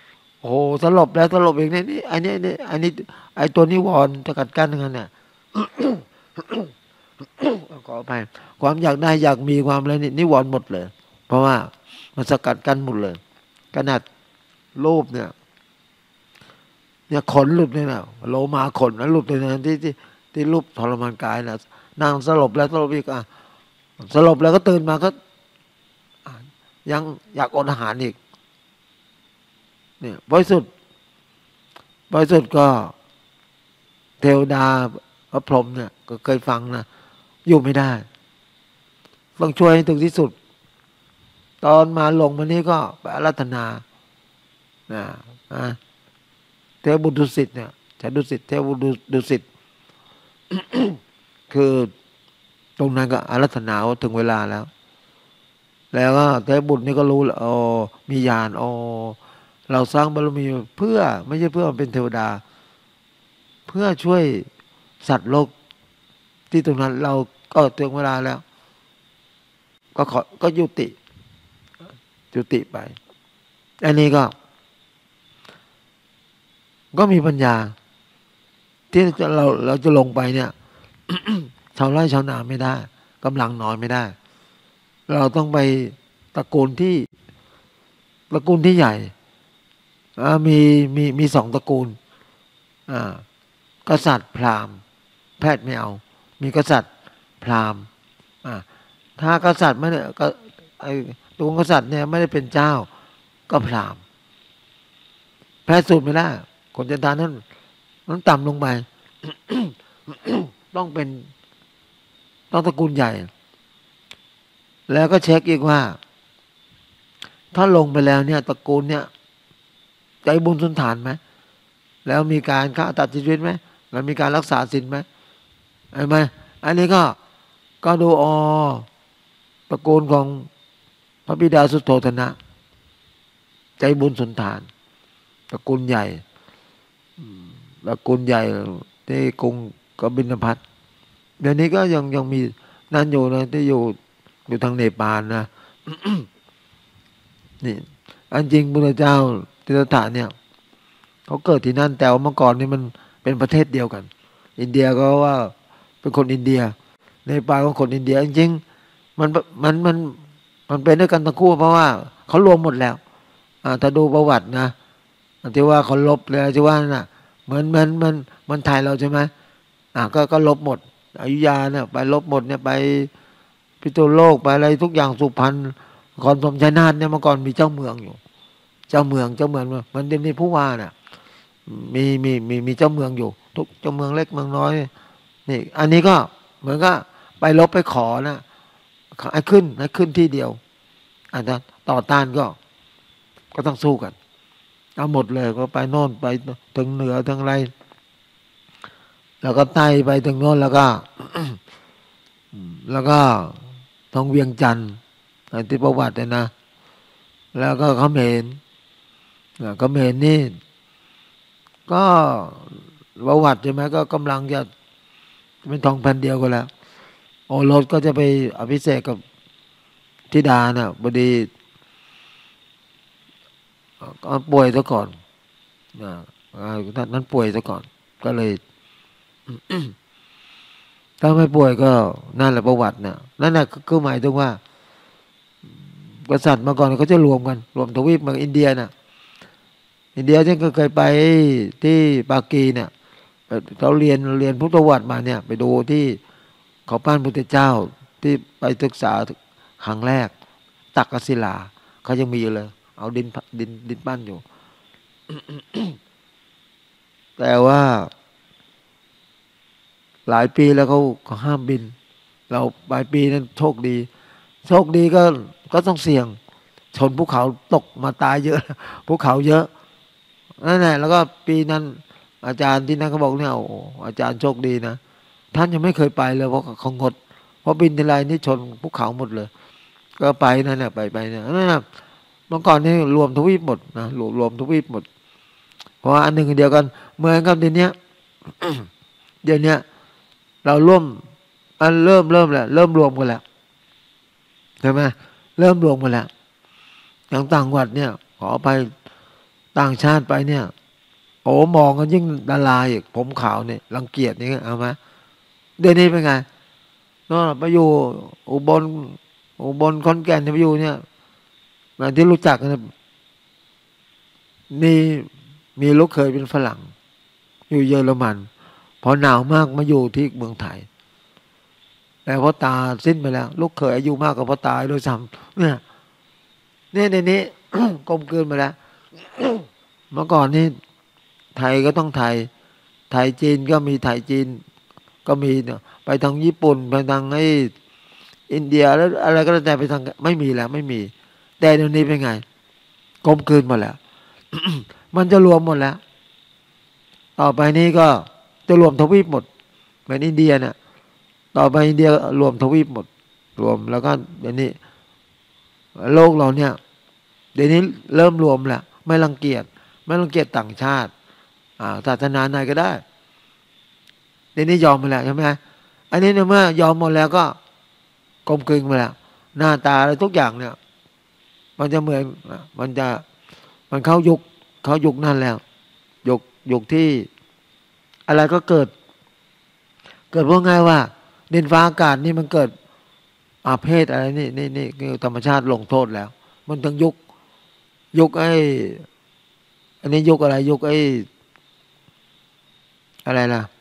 โอ้โหสลบแล้วสลบอีกนี่นี่อันนี้นี่อันนี้ไอ้ตัวนิวรณ์จะกัดกั้นกันเนี่ย ขอไปความอยากได้อยากมีความอะไรนี่นิวรณ์หมดเลย เพราะว่ามันสกัดกั้นหมดเลยขนาดรูปเนี่ยเนี่ยขนหลุดเนี่ยนะโลมาขนนะหลุดเลยนะที่ที่ที่รูปทรมานกายนะนางสลบแล้วสลบอีกอ่ะสลบแล้วก็ตื่นมาก็ยังอยากอดอาหารอีกเนี่ยบริสุทธิ์บริสุทธิ์ก็เทวดาพระพรหมเนี่ยก็เคยฟังนะอยู่ไม่ได้ต้องช่วยให้ถึงที่สุดตอนมาลงมานี้ก็ไปอาราธนานะนะเทวบุตรดุสิตเนี่ยใช้ดุสิตเทวบุตรดุสิต คือตรงนั้นก็อาราธนาว่าถึงเวลาแล้ว แล้วก็เทวบุตรนี่ก็รู้แล้วอ๋อมีญาณอ๋อเราสร้างบารมีเพื่อไม่ใช่เพื่อเป็นเทวดา เพื่อช่วยสัตว์โลกที่ตรงนั้นเราก็ถึงเวลาแล้ว ก็ขอก็ยุติยุติไปอันนี้ก็ ก็มีปัญญา ที่เราเราจะลงไปเนี่ย ชาวไร่ชาวนาไม่ได้กำลังน้อยไม่ได้ เราต้องไปตระกูลที่ตระกูลที่ใหญ่มีมีมีสองตระกูลกษัตริย์พราหมณ์แพทย์ไม่เอามีกษัตริย์พราหมณ์ถ้ากษัตริย์ไม่เนี่ยก็ไอ้ตัวกษัตริย์เนี่ยไม่ได้เป็นเจ้าก็พราหมณ์แพทย์สูตรไม่ได้คนจันทานนั้นนั้นต่ำลงไป ต้องเป็นต้องตระกูลใหญ่แล้วก็เช็คอีกว่าถ้าลงไปแล้วเนี่ยตระกูลเนี่ยใจบุญสุนทานไหมแล้วมีการฆ่าตัดชีวิตไหมแล้วมีการรักษาศีลไหมเห็นไหมอันนี้ก็ก็ดูอ๋อตระกูลของพระบิดาสุโธทนะใจบุญสุนทานตระกูลใหญ่ตระกูลใหญ่ที่กรุงกบิลพัสเดี๋ยวนี้ก็ยังยังมีนั่นอยู่นะที่อยู่อยู่ทางเนปาลนะ นี่อันจริงพระเจ้าทิฏฐะเนี่ยเขาเกิดที่นั่นแต่ว่าเมื่อก่อนนี่มันเป็นประเทศเดียวกัน อินเดียก็ว่าเป็นคนอินเดียเนปาลก็คนอินเดียจริงๆมันมันมันมันเป็นด้วยกันทั้งคู่เพราะว่าเขารวมหมดแล้วถ้าดูประวัตินะที่ว่าเขาลบเลยที่ว่าน่ะเหมือนเหมือนเหมือนมันไทยเราใช่ไหมอ่าก็ก็ลบหมดอยุธยาเนี่ยไปลบหมดเนี่ยไปพิษณุโลกไปอะไรทุกอย่างสุพรรณก่อนสมชัยนาทเนี่ยเมื่อก่อนมีเจ้าเมืองอยู่เจ้าเมืองเจ้าเมืองมันเดี๋ยวนี้ผู้ว่าน่ะมีมีมีมีเจ้าเมืองอยู่ทุกเจ้าเมืองเล็กเมืองน้อยนี่อันนี้ก็เหมือนก็ไปลบไปขอนะให้ขึ้นให้ขึ้นที่เดียวอาจจะต่อต้านก็ก็ต้องสู้กันเอาหมดเลยก็ไปโน่นไปถึงเหนือถึงอะไรแล้วก็ใต้ไปถึงโน่นแล้วก็ แล้วก็ทองเวียงจันทร์ที่ประวัตินะ แล้วก็เขมรเขมรนี่ก็ประวัติใช่ไหมก็กำลังจะเป็นทองแผ่นเดียวกันแล้วโอรสก็จะไปอภิเษกกับธิดาน่ะพอดีก็ป่วยซะก่อนท่านนั้นป่วยซะก่อนก็เลย ถ้าไม่ป่วยก็นั่นแหละประวัติเนี่ยนั่นแหละคือหมายถึงว่ากษัตริย์มาก่อนเขาจะรวมกันรวมทวีปเมืองอินเดียน่ะอินเดียที่เคยไปที่ปากีเนี่ยเขาเรียนเรียนพุทธประวัติมาเนี่ยไปดูที่เขาปั้นพุทธเจ้าที่ไปศึกษาครั้งแรกตักกศิลาเขายังมีอยู่เลยเอาดินดินดินปั้นอยู่ แต่ว่าหลายปีแล้วเขาเขาห้ามบินเราปลายปีนั้นโชคดีโชคดีก็ก็ต้องเสี่ยงชนภูเขาตกมาตายเยอะภูเขาเยอะนั่นแหละแล้วก็ปีนั้นอาจารย์ที่นั่นเขาบอกเนี่ยโอ้อาจารย์โชคดีนะท่านยังไม่เคยไปเลยเพราะเขางดเพราะบินทีไรนี่ชนภูเขาหมดเลยก็ไปนั่นแหละไปไปเนี่ยนั่นแหละเมื่อก่อนนี่รวมทวีปหมดนะรวมรวมทวีปหมดเพราะว่าอันหนึ่งเดียวกันเหมือนกับเดี๋ยวนี้ เดี๋ยวนี้เราร่วมอันเริ่มเริ่มแล้วเริ่มรวมกันแล้วใช่ไหมเริ่มรวมกันแล้วอย่างต่างจังหวัดเนี่ยขอไปต่างชาติไปเนี่ยโอ้มองกันยิ่งดาราอีกผมขาวเนี่ยรังเกียจนี่เอาไหมเดี๋ยวนี้เป็นไงเนาะไปอยู่อุบลอุบลขอนแก่นไปอยู่เนี่ยงานที่รู้จักกันนี่มีลูกเคยเป็นฝรั่งอยู่เยอรมันพอหนาวมากมาอยู่ที่เมืองไทยแต่พ่อตาสิ้นไปแล้วลูกเคยอายุมากกว่าพ่อตาโดยซ้ำเนี่ยเนี่ยในนี้ กลมกลืนมาแล้ว เมื่อก่อนนี่ไทยก็ต้องไทยไทยจีนก็มีไทยจีนก็มีเนี่ยไปทางญี่ปุ่นไปทางไอ้อินเดียแล้วอะไรก็แล้วแต่ไปทางไม่มีแล้วไม่มีแต่เดี๋ยวนี้เป็นไงกลมกลืนหมดแล้ว มันจะรวมหมดแล้วต่อไปนี้ก็จะรวมทวีปหมดเหมือนอินเดียเนี่ยต่อไปอินเดียรวมทวีปหมดรวมแล้วก็เดี๋ยวนี้โลกเราเนี่ยเดี๋ยวนี้เริ่มรวมแล้วไม่รังเกียจไม่รังเกียจต่างชาติอ่าศาสนาไหนก็ได้เดี๋ยวนี้ยอมมาแล้วใช่ไหมอันนี้เนี่ยเมื่อยอมหมดแล้วก็กลมกลืนมาแล้วหน้าตาอะไรทุกอย่างเนี่ยมันจะเหมือนมันจะมันเข้ายุคเข้ายุคนั่นแล้วยุคยุคที่อะไรก็เกิดเกิดเพราะไงว่าดินฟ้าอากาศนี่มันเกิดอาเพศอะไรนี่นี่นี่คือธรรมชาติลงโทษแล้วมันต้องยุคยุคไอ้อันนี้ยุคอะไรยุคไอ้อะไรล่ะ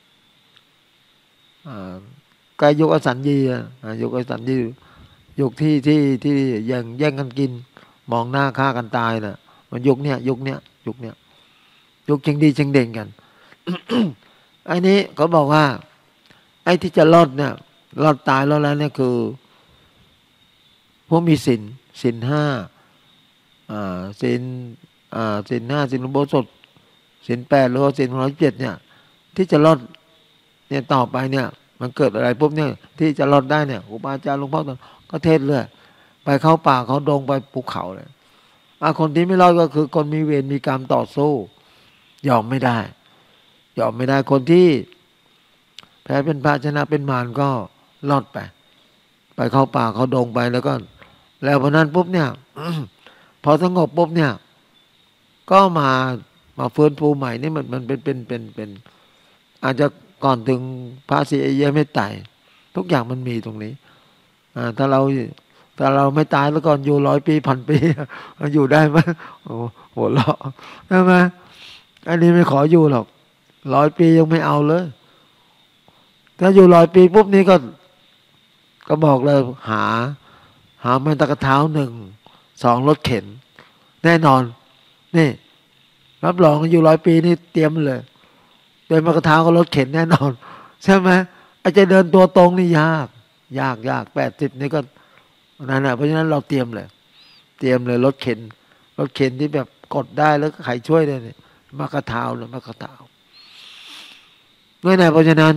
ใกล้ยุคอสัญญีอ่ะยุคอสัญญียุคที่ที่ที่แย่งแย่งกันกินมองหน้าฆ่ากันตายน่ะมันยุคเนี้ยยุคเนี้ยยุคเนี้ยยุคเชิงดีเชิงเด่นกัน ไอ้นี้เขาบอกว่าไอ้ที่จะรอดเนี่ยรอดตายรอดแล้วเนี่ยคือพวกมีศีลศีลห้าอ่าศีลอ่าศีลห้าศีลอุโบสถศีลแปดหรือว่าศีลร้อยเจ็ดเนี่ยที่จะรอดเนี่ยต่อไปเนี่ยมันเกิดอะไรปุ๊บเนี่ยที่จะรอดได้เนี่ยครูบาอาจารย์หลวงพ่อก็เทศเลยไปเข้าป่าเขาดงไปภูเขาเลยอาคนที่ไม่รอดก็คือคนมีเวรมีกรรมต่อสู้ยอมไม่ได้ยอมไม่ได้คนที่แพ้เป็นพระชนะเป็นมารก็รอดไปไปเข้าป่าเขาดงไปแล้วก็แล้วพอนั้นปุ๊บเนี่ย พอสงบปุ๊บเนี่ยก็มามาฟื้นฟูใหม่นี่มันมันเป็นเป็นเป็นเป็นอาจจะก่อนถึงพระศรีอริยเมตไตรทุกอย่างมันมีตรงนี้อ่าถ้าเราถ้าเราไม่ตายแล้วก่อนอยู่ร้อยปีพันปีอยู่ได้ไหมโอ้โหเราะใช่ไหมอันนี้ไม่ขออยู่หรอกร้อยปียังไม่เอาเลยถ้าอยู่ร้อยปีปุ๊บนี้ก็ก็บอกเลยหาหาไม้ตะกะเท้าหนึ่งสองรถเข็นแน่นอนนี่รับรองอยู่ร้อยปีนี่เตรียมเลยเดินมากระเท้าก็รถเข็นแน่นอนใช่ไหมอาจจะเดินตัวตรงนี่ยากยากยากแปดสิบนี่ก็นั่นแหละเพราะฉะนั้นเราเตรียมเลยเตรียมเลยรถเข็นรถเข็นที่แบบกดได้แล้วใครช่วยได้เนี่ยมากระเท้าเลยมากระเท้าด้วยนะเพราะฉะนั้น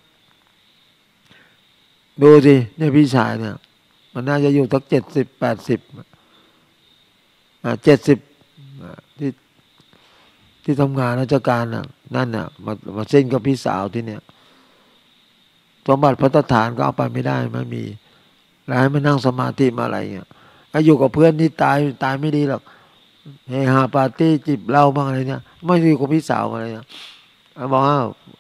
ดูสิเนี่ยพี่ชายเนี่ยมันน่าจะอยู่สักเจ็ดสิบแปดสิบอ่าเจ็ดสิบที่ที่ทำงานราชการน่ะนั่นน่ะมามาเส้นกับพี่สาวที่เนี่ยสมบัติพัฒฐานก็เอาไปไม่ได้ไม่มีแล้วให้มานั่งสมาธิมาอะไรเงี้ยถ้าอยู่กับเพื่อนนี่ตายตายไม่ดีหรอกเฮฮาปาร์ตี้จิบเหล้าบ้างอะไรเนี่ยไม่อยู่กับพี่สาวอะไรเนี่ยบอกว่า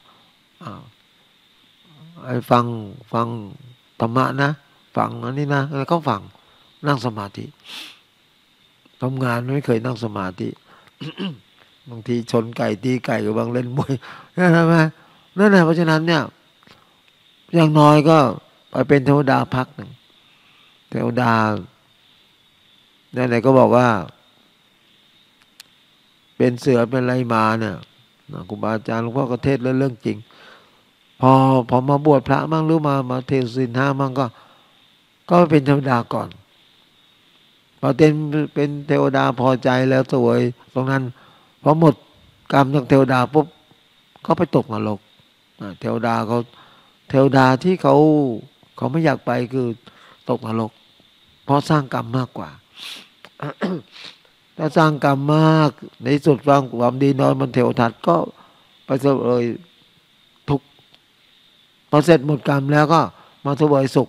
ไอ้ฟังฟังธรรมะนะฟังอันนี้นะแล้วก็ฟังนั่งสมาธิทำงานไม่เคยนั่งสมาธิ บางทีชนไก่ตีไก่กับบางเล่นมวยนั่นใช่ไหมนั่นแหละเพราะฉะนั้นเนี่ยอย่างน้อยก็ไปเป็นเทวดาพักหนึ่งเทวดานั่นแหละก็บอกว่าเป็นเสือเป็นไรมาเนี่ยครูบาอาจารย์หลวงพ่อก็เทศน์เรื่องจริงพอพอมาบวชพระมั่งหรือมามาเทศน์ศีลห้ามั่งก็ก็เป็นเทวดาก่อนพอเป็นเป็นเทวดาพอใจแล้วสวยตรงนั้นพอหมดกรรมจากเทวดาปุ๊บก็ไปตกนรกเทวดาเขาเทวดาที่เขาเขาไม่อยากไปคือตกนรกเพราะสร้างกรรมมากกว่า ถ้าสร้างกรรมมากในสุดฟังความดีน้อยมันเทวทัตก็ไปเสวยทุกพอเสร็จหมดกรรมแล้วก็มาเสวยสุข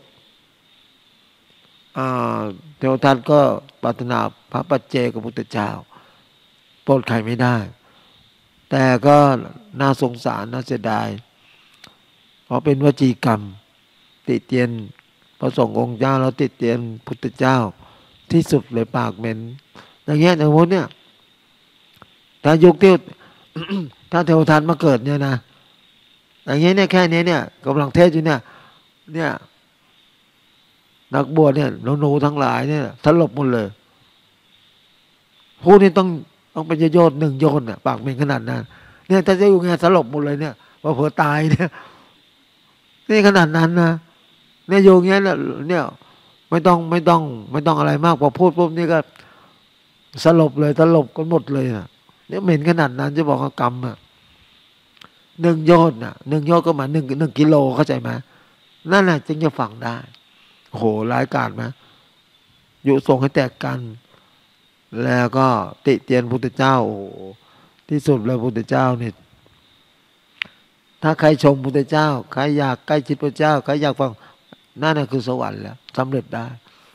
เทวทัตก็ปรารถนาพระปัจเจกพุทธเจ้าโปรดใครไม่ได้แต่ก็น่าสงสารน่าเสียดายเพราะเป็นวจีกรรมติเตียนพระสงฆ์องค์เจ้าแล้วติเตียนพุทธเจ้าที่สุดเลยปากเหม็นอย่างเงี้ยอย่างพวกเนี้ยถ้ายุคที่ ถ้าเทวทัตมาเกิดเนี่ยนะอย่างเงี้ยเนี่ยแค่นี้เนี่ยกำลังเทศอยู่เนี่ยเนี่ยนักบวชเนี่ยหนูๆทั้งหลายเนี่ยสลบหมดเลยผู้นี้ต้องต้องเป็นโยชน์หนึ่งโยชน์เนี่ยปากเหม็นขนาดนั้นเนี่ยถ้าจะอยู่ไงสลบหมดเลยเนี่ยว่าเผื่อตายเนี่ยนี่ขนาดนั้นนะเนี่ยโยงเงี้ยเนี่ยไม่ต้องไม่ต้องไม่ต้องอะไรมากพอพูดปุ๊บนี่ก็สลบเลยสลบกันหมดเลยนะเนี่ยเหม็นขนาดนั้นจะบอกว่ากรรมอ่ะหนึ่งโยชน์น่ะหนึ่งโยชน์ก็มาหนึ่งหนึ่งกิโลเข้าใจไหมนั่นแหละจึงจะฝังได้โอ้โหร้ายกาจไหมยุส่งให้แตกกันแล้วก็ติเตียนพุทธเจ้าโอ้โหที่สุดเลยพุทธเจ้าเนี่ยถ้าใครชมพุทธเจ้าใครอยากใกล้ชิดพระเจ้าใครอยากฟังนั่นน่ะคือสวรรค์แล้วสำเร็จได้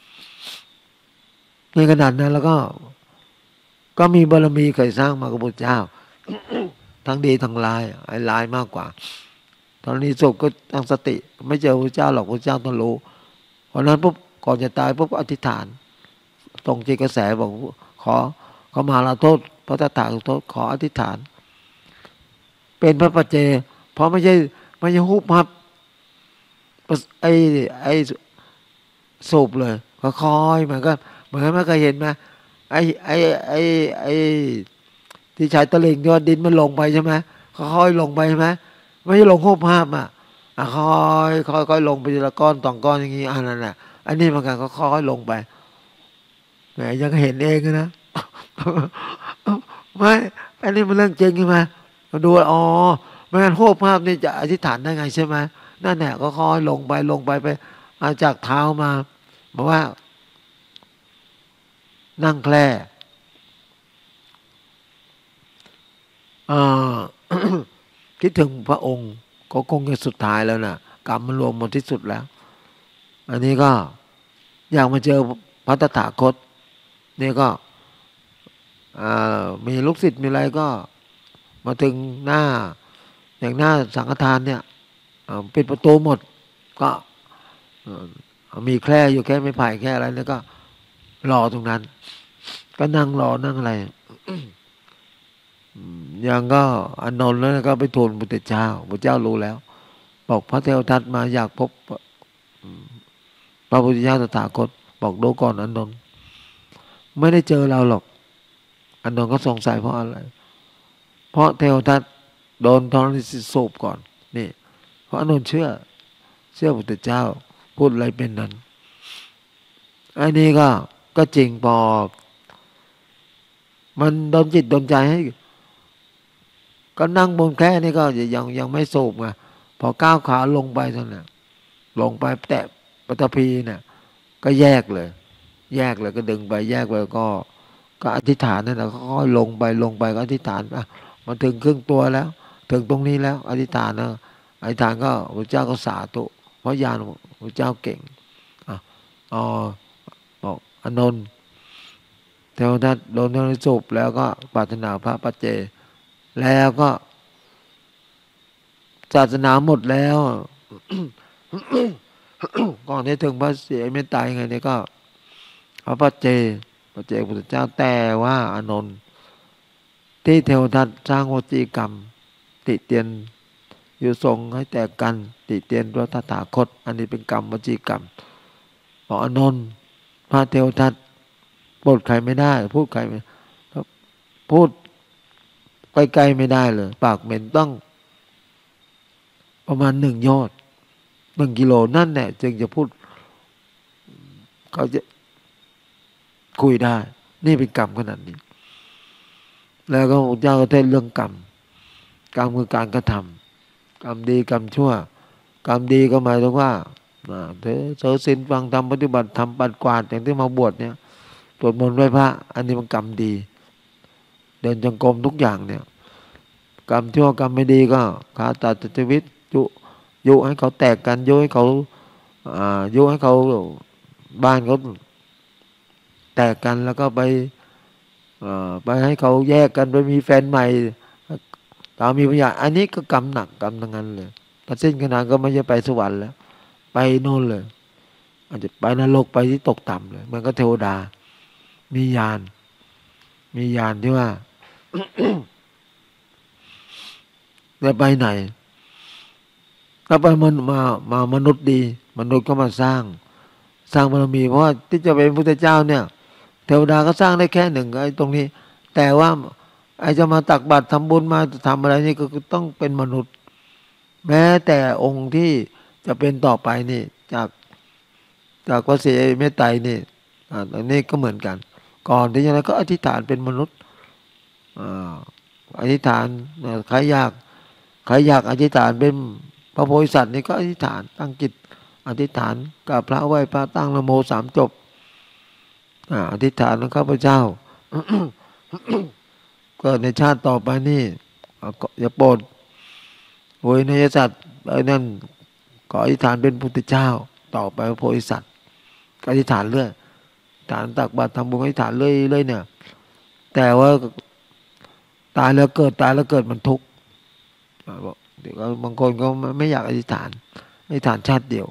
ในขนาดนั้นแล้วก็ก็มีบารมีเคยสร้างมากับพระเจ้า ทั้งดีทั้งร้ายไอ้ร้ายมากกว่าตอนนี้ศพก็ตั้งสติไม่เจอพระเจ้าหรอกพระเจ้าต้องรู้เพราะนั้นปุ๊บก่อนจะตายปุ๊บอธิษฐานตรงจิตกระแสบอกขอขอมาลาโทษพระตถาคตขออธิษฐานเป็นพระปัจเจเพราะไม่ใช่ไม่ใช่หุบฮับไอ้ไอ้สูบเลยค่อยๆเหมือนกันเหมือนกันไม่เคยเห็นไหมไอ้ไอ้ไอ้ไอ้ที่ชายตะลิงยอดดินมันลงไปใช่ไหมค่อยๆลงไปใช่ไหมไม่ใช่ลงหุบฮับอ่ะค่อยค่อยค่อยลงไปทีละก้อนสองก้อนอย่างนี้อันนั้นแหละอันนี้เหมือนกันก็ค่อยๆลงไปแหมยังเห็นเองนะ ไม่อันนี้มันเรื่องจริงใช่ไหมมาดูอ๋อไม่งั้นโหภาพนี่จะอธิษฐานได้ไงใช่ไหมนั่นแหละก็ค่อยลงไปลงไปไปเอาจากเท้ามาบอกว่านั่งแคล่คิดถึงพระองค์ก็คงจะสุดท้ายแล้วนะกรรมมันรวมหมดที่สุดแล้วอันนี้ก็อยากมาเจอพระตถาคตนี่ก็มีลูกศิษย์มีอะไรก็มาถึงหน้าอย่างหน้าสังฆทานเนี่ยปิดประตูหมดก็มีแคร่อยู่แค่ไม่ไผ่แค่อะไรแล้วก็รอตรงนั้นก็นั่งรอนั่งอะไรอย่างก็อนนท์แล้วก็ไปทูลพระพุทธเจ้าพระเจ้ารู้แล้วบอกพระเทวทัตมาอยากพบพระพุทธเจ้าตถาคตบอกดูก่อนอนนท์ไม่ได้เจอเราหรอกอนนท์ก็สงสัยเพราะอะไรเพราะเทวทัตโดนธรณีสูบก่อนนี่เพราะอนนท์เชื่อเชื่อพระพุทธเจ้าพูดอะไรเป็นนั้นอันนี้ก็ก็จริงพอมันดนจิตดนใจให้ก็นั่งบนแคร่นี่ก็ยังยังไม่สูบไงพอก้าวขาลงไปเท่านั้นลงไปแตะปฐพีเนี่ยก็แยกเลยแยกเลยก็ดึงไปแยกไปก็ก็อธิษฐานนั่นแหละค่อยลงไปลงไปก็อธิษฐานอ่ะมาถึงครึ่งตัวแล้วถึงตรงนี้แล้วอธิษฐานนะอธิษฐานก็พระเจ้าก็สาธุเพราะญาณพระเจ้าเก่งอ่ะอ๋อบอกอนนท์เทวทัตโดนเทวทัตสูบแล้วก็ปรารถนาพระปัจเจแล้วก็ศาสนาหมดแล้ว ก่อนที่ถึงพระเสียไม่ตายไงเนี่ยก็พระปัจเจปัจเจกพุทธเจ้าแต่ว่าอานนท์ที่เทวทัตสร้างวจีกรรมติเตียนอยู่ทรงให้แตกกันติเตียนพระตถาคตอันนี้เป็นกรรมวจีกรรมบอกอานนท์พระเทวทัตบทใครไม่ได้พูดใครไม่พูดใกล้ๆไม่ได้เลยปากเหม็นต้องประมาณหนึ่งยอดหนึ่งกิโลนั่นแหละจึงจะพูดเขาจะคุยได้นี่เป็นกรรมขนาดนี้แล้วก็พระเจ้าก็เทศเรื่องกรรมกรรมคือการกระทำกรรมดีกรรมชั่วกรรมดีก็หมายถึงว่าเธอเธอศีลฟังธรรมปฏิบัติธรรมปัดกวาดอย่างที่มาบวชเนี่ยสวดมนต์ไหว้พระอันนี้มันกรรมดีเดินจงกรมทุกอย่างเนี่ยกรรมชั่วกรรมไม่ดีก็ฆ่าตัดชีวิตยุยุให้เขาแตกกันยุให้เขาอ่ายุให้เขาบ้านเขาแตกกันแล้วก็ไปเอ่อไปให้เขาแยกกันไปมีแฟนใหม่ตามมีพยานอันนี้ก็กรรมหนักกรรมทั้งนั้นเลยถ้าสิ้นขนาดก็ไม่จะไปสวรรค์แล้วไปโน่นเลยอาจจะไปนรกไปที่ตกต่ำเลยมันก็เทวดามีญาณมีญาณที่ว่า จะไปไหนถ้าไปมันมามามนุษย์ดีมนุษย์ก็มาสร้างสร้างบารมีเพราะว่าที่จะเป็นพุทธเจ้าเนี่ยเทวดาก็สร้างได้แค่หนึ่งไอ้ตรงนี้แต่ว่าไอ้จะมาตักบาตรทำบุญมาทำอะไรนี่ก็ต้องเป็นมนุษย์แม้แต่องค์ที่จะเป็นต่อไปนี่จากจากพระศรีเมตไตรนี่อ่าอันนี้ก็เหมือนกันก่อนที่จะนั้นก็อธิษฐานเป็นมนุษย์อ่าอธิษฐานใครอยากใครอยากอธิษฐานเป็นพระโพธิสัตว์นี่ก็อธิษฐานตั้งจิตอธิษฐานกับพระไหว้พระตั้งนะโมสามจบอ่าอธิษฐานของข้าพเจ้า เกิดในชาติต่อไปนี่อย่าโปรดโวยนยสัตว์ไอ้นั่นก็อธิษฐานเป็นพุทธเจ้าต่อไปพระโพธิสัตว์ก็อธิษฐานเรื่อยฐานตักบาตรทำบุญอธิษฐานเรื่อยเรื่อยเนี่ยแต่ว่าตายแล้วเกิดตายแล้วเกิดมันทุกข์บอกเดี๋ยวบางคนก็ไม่อยากอธิษฐานอธิษฐานชาติเดียว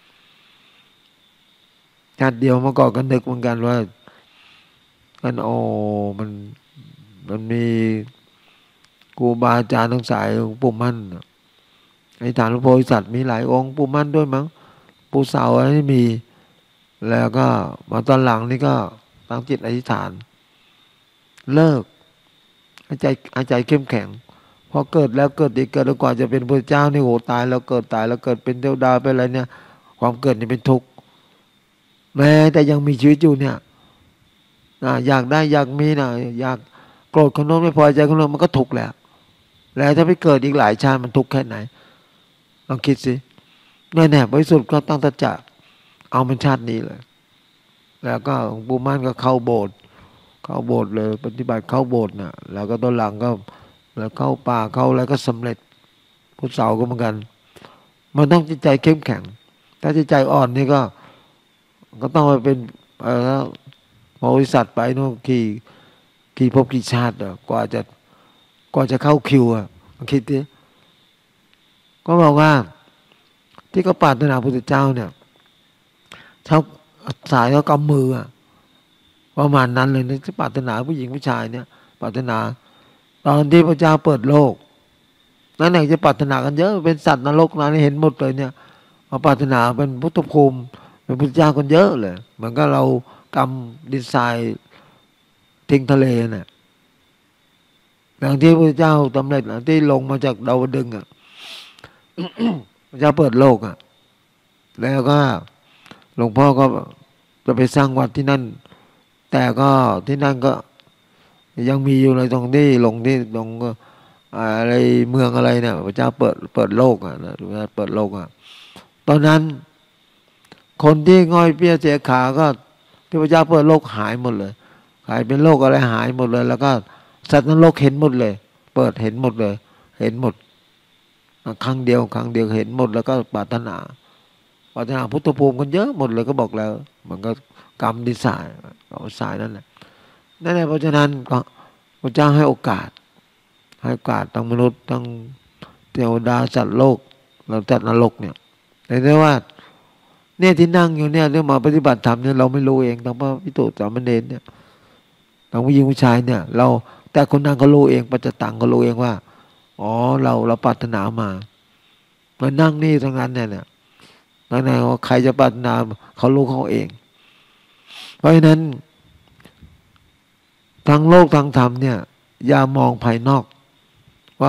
ชาติเดียวเมื่อก่อนก็นึกเหมือนกันว่ากันโอ้มันมันมีครูบาอาจารย์ทั้งสายหลวงปู่มั่นอธิษฐานหลวงพ่อสัตว์มีหลายองค์ปู่มั่นด้วยมั้งปู่เสาอะไรนี่มีแล้วก็มาตอนหลังนี่ก็ตั้งจิตอธิษฐานเลิกหายใจหายใจเข้มแข็งพอเกิดแล้วเกิดอีกเกิดแล้วกว่าจะเป็นพระเจ้านี่โหตายแล้วเกิดตายแล้วเกิดเป็นเทวดาเป็นอะไรเนี่ยความเกิดนี่เป็นทุกข์แม้แต่ยังมีชีวิตอยู่เนี่ยอยากได้อยากมีนะอยากโกรธคนโน้นไม่พอใจคนโน้นมันก็ทุกข์แล้วแล้วถ้าไปเกิดอีกหลายชาติมันทุกข์แค่ไหนลองคิดสิแน่แน่บริสุทธิ์ก็ตั้งตัจจะเอาเป็นชาตินี้เลยแล้วก็หลวงปู่มั่นก็เข้าโบสถ์เข้าโบสถ์เลยปฏิบัติเข้าโบสถ์น่ะแล้วก็ตอนหลังก็แล้วเข้าป่าเข้าอะไรก็สำเร็จพุทธเสาก็เหมือนกันมันต้องจิตใจเข้มแข็งถ้าจิตใจอ่อนนี่ก็ก็ต้องไปเป็นอะไรนะบริษัทไปโน่นกี่กี่ภพกี่ชาติอ่ะกว่าจะกว่าจะเข้าคิวอ่ะคิดดิก็บอกว่าที่เขาปรารถนาพุทธเจ้าเนี่ยชาวสายเขากำมืออ่ะประมาณนั้นเลยนะที่ปรารถนาผู้หญิงผู้ชายเนี่ยปรารถนาตอนที่พระเจ้าเปิดโลกนั่นเองจะปรารถนากันเยอะเป็นสัตว์นรกนะเห็นหมดเลยเนี่ยมาปรารถนาเป็นพุทธภูมิเป็นพุทธเจ้ากันเยอะเลยเหมือนกับเรากำดินทรายทิ้งทะเลน่ะอย่างที่พระเจ้าสำเร็จนะที่ลงมาจากดาวดึงอ่ะ พระเจ้าเปิดโลกอ่ะแล้วก็หลวงพ่อก็จะไปสร้างวัดที่นั่นแต่ก็ที่นั่นก็ยังมีอยู่เลยตรงที่ลงที่ตรงอะไรเมืองอะไรเนี่ยพระเจ้าเปิดเปิดโลกอ่ะเปิดโลกอ่ะตอนนั้นคนที่ง่อยเปี้ยเสียขาก็ที่พระเจ้าเปิดโลกหายหมดเลยหายเป็นโลกอะไรหายหมดเลยแล้วก็สัตว์นรกเห็นหมดเลยเปิดเห็นหมดเลยเห็นหมดครั้งเดียวครั้งเดียวเห็นหมดแล้วก็ปรารถนาปรารถนาพุทธภูมิกันเยอะหมดเลยก็บอกแล้วมันก็กรรมดีสายเอาสายนั่นแหละนั่นแหละเพราะฉะนั้นก็พระเจ้าให้โอกาสให้โอกาสทั้งมนุษย์ทั้งเทวดาสัตว์โลกเราจัดนรกเนี่ยแต่ได้ว่าเนี่ยที่นั่งอยู่เนี่ยเรื่องมาปฏิบัติธรรมเนี่ยเราไม่รู้เองทั้งพระพิโตสามเณรเนี่ยทั้งผู้หญิงผู้ชายเนี่ยเราแต่คนนั่งก็รู้เองปัจจตังก็รู้เองว่าอ๋อเราเราปรารถนามามานั่งนี่ทั้งนั้นเนี่ยเนี่ยนั่นไงว่าใครจะปรารถนาเขารู้เขาเองเพราะฉะนั้นทางโลกทางธรรมเนี่ยอย่ามองภายนอกว่า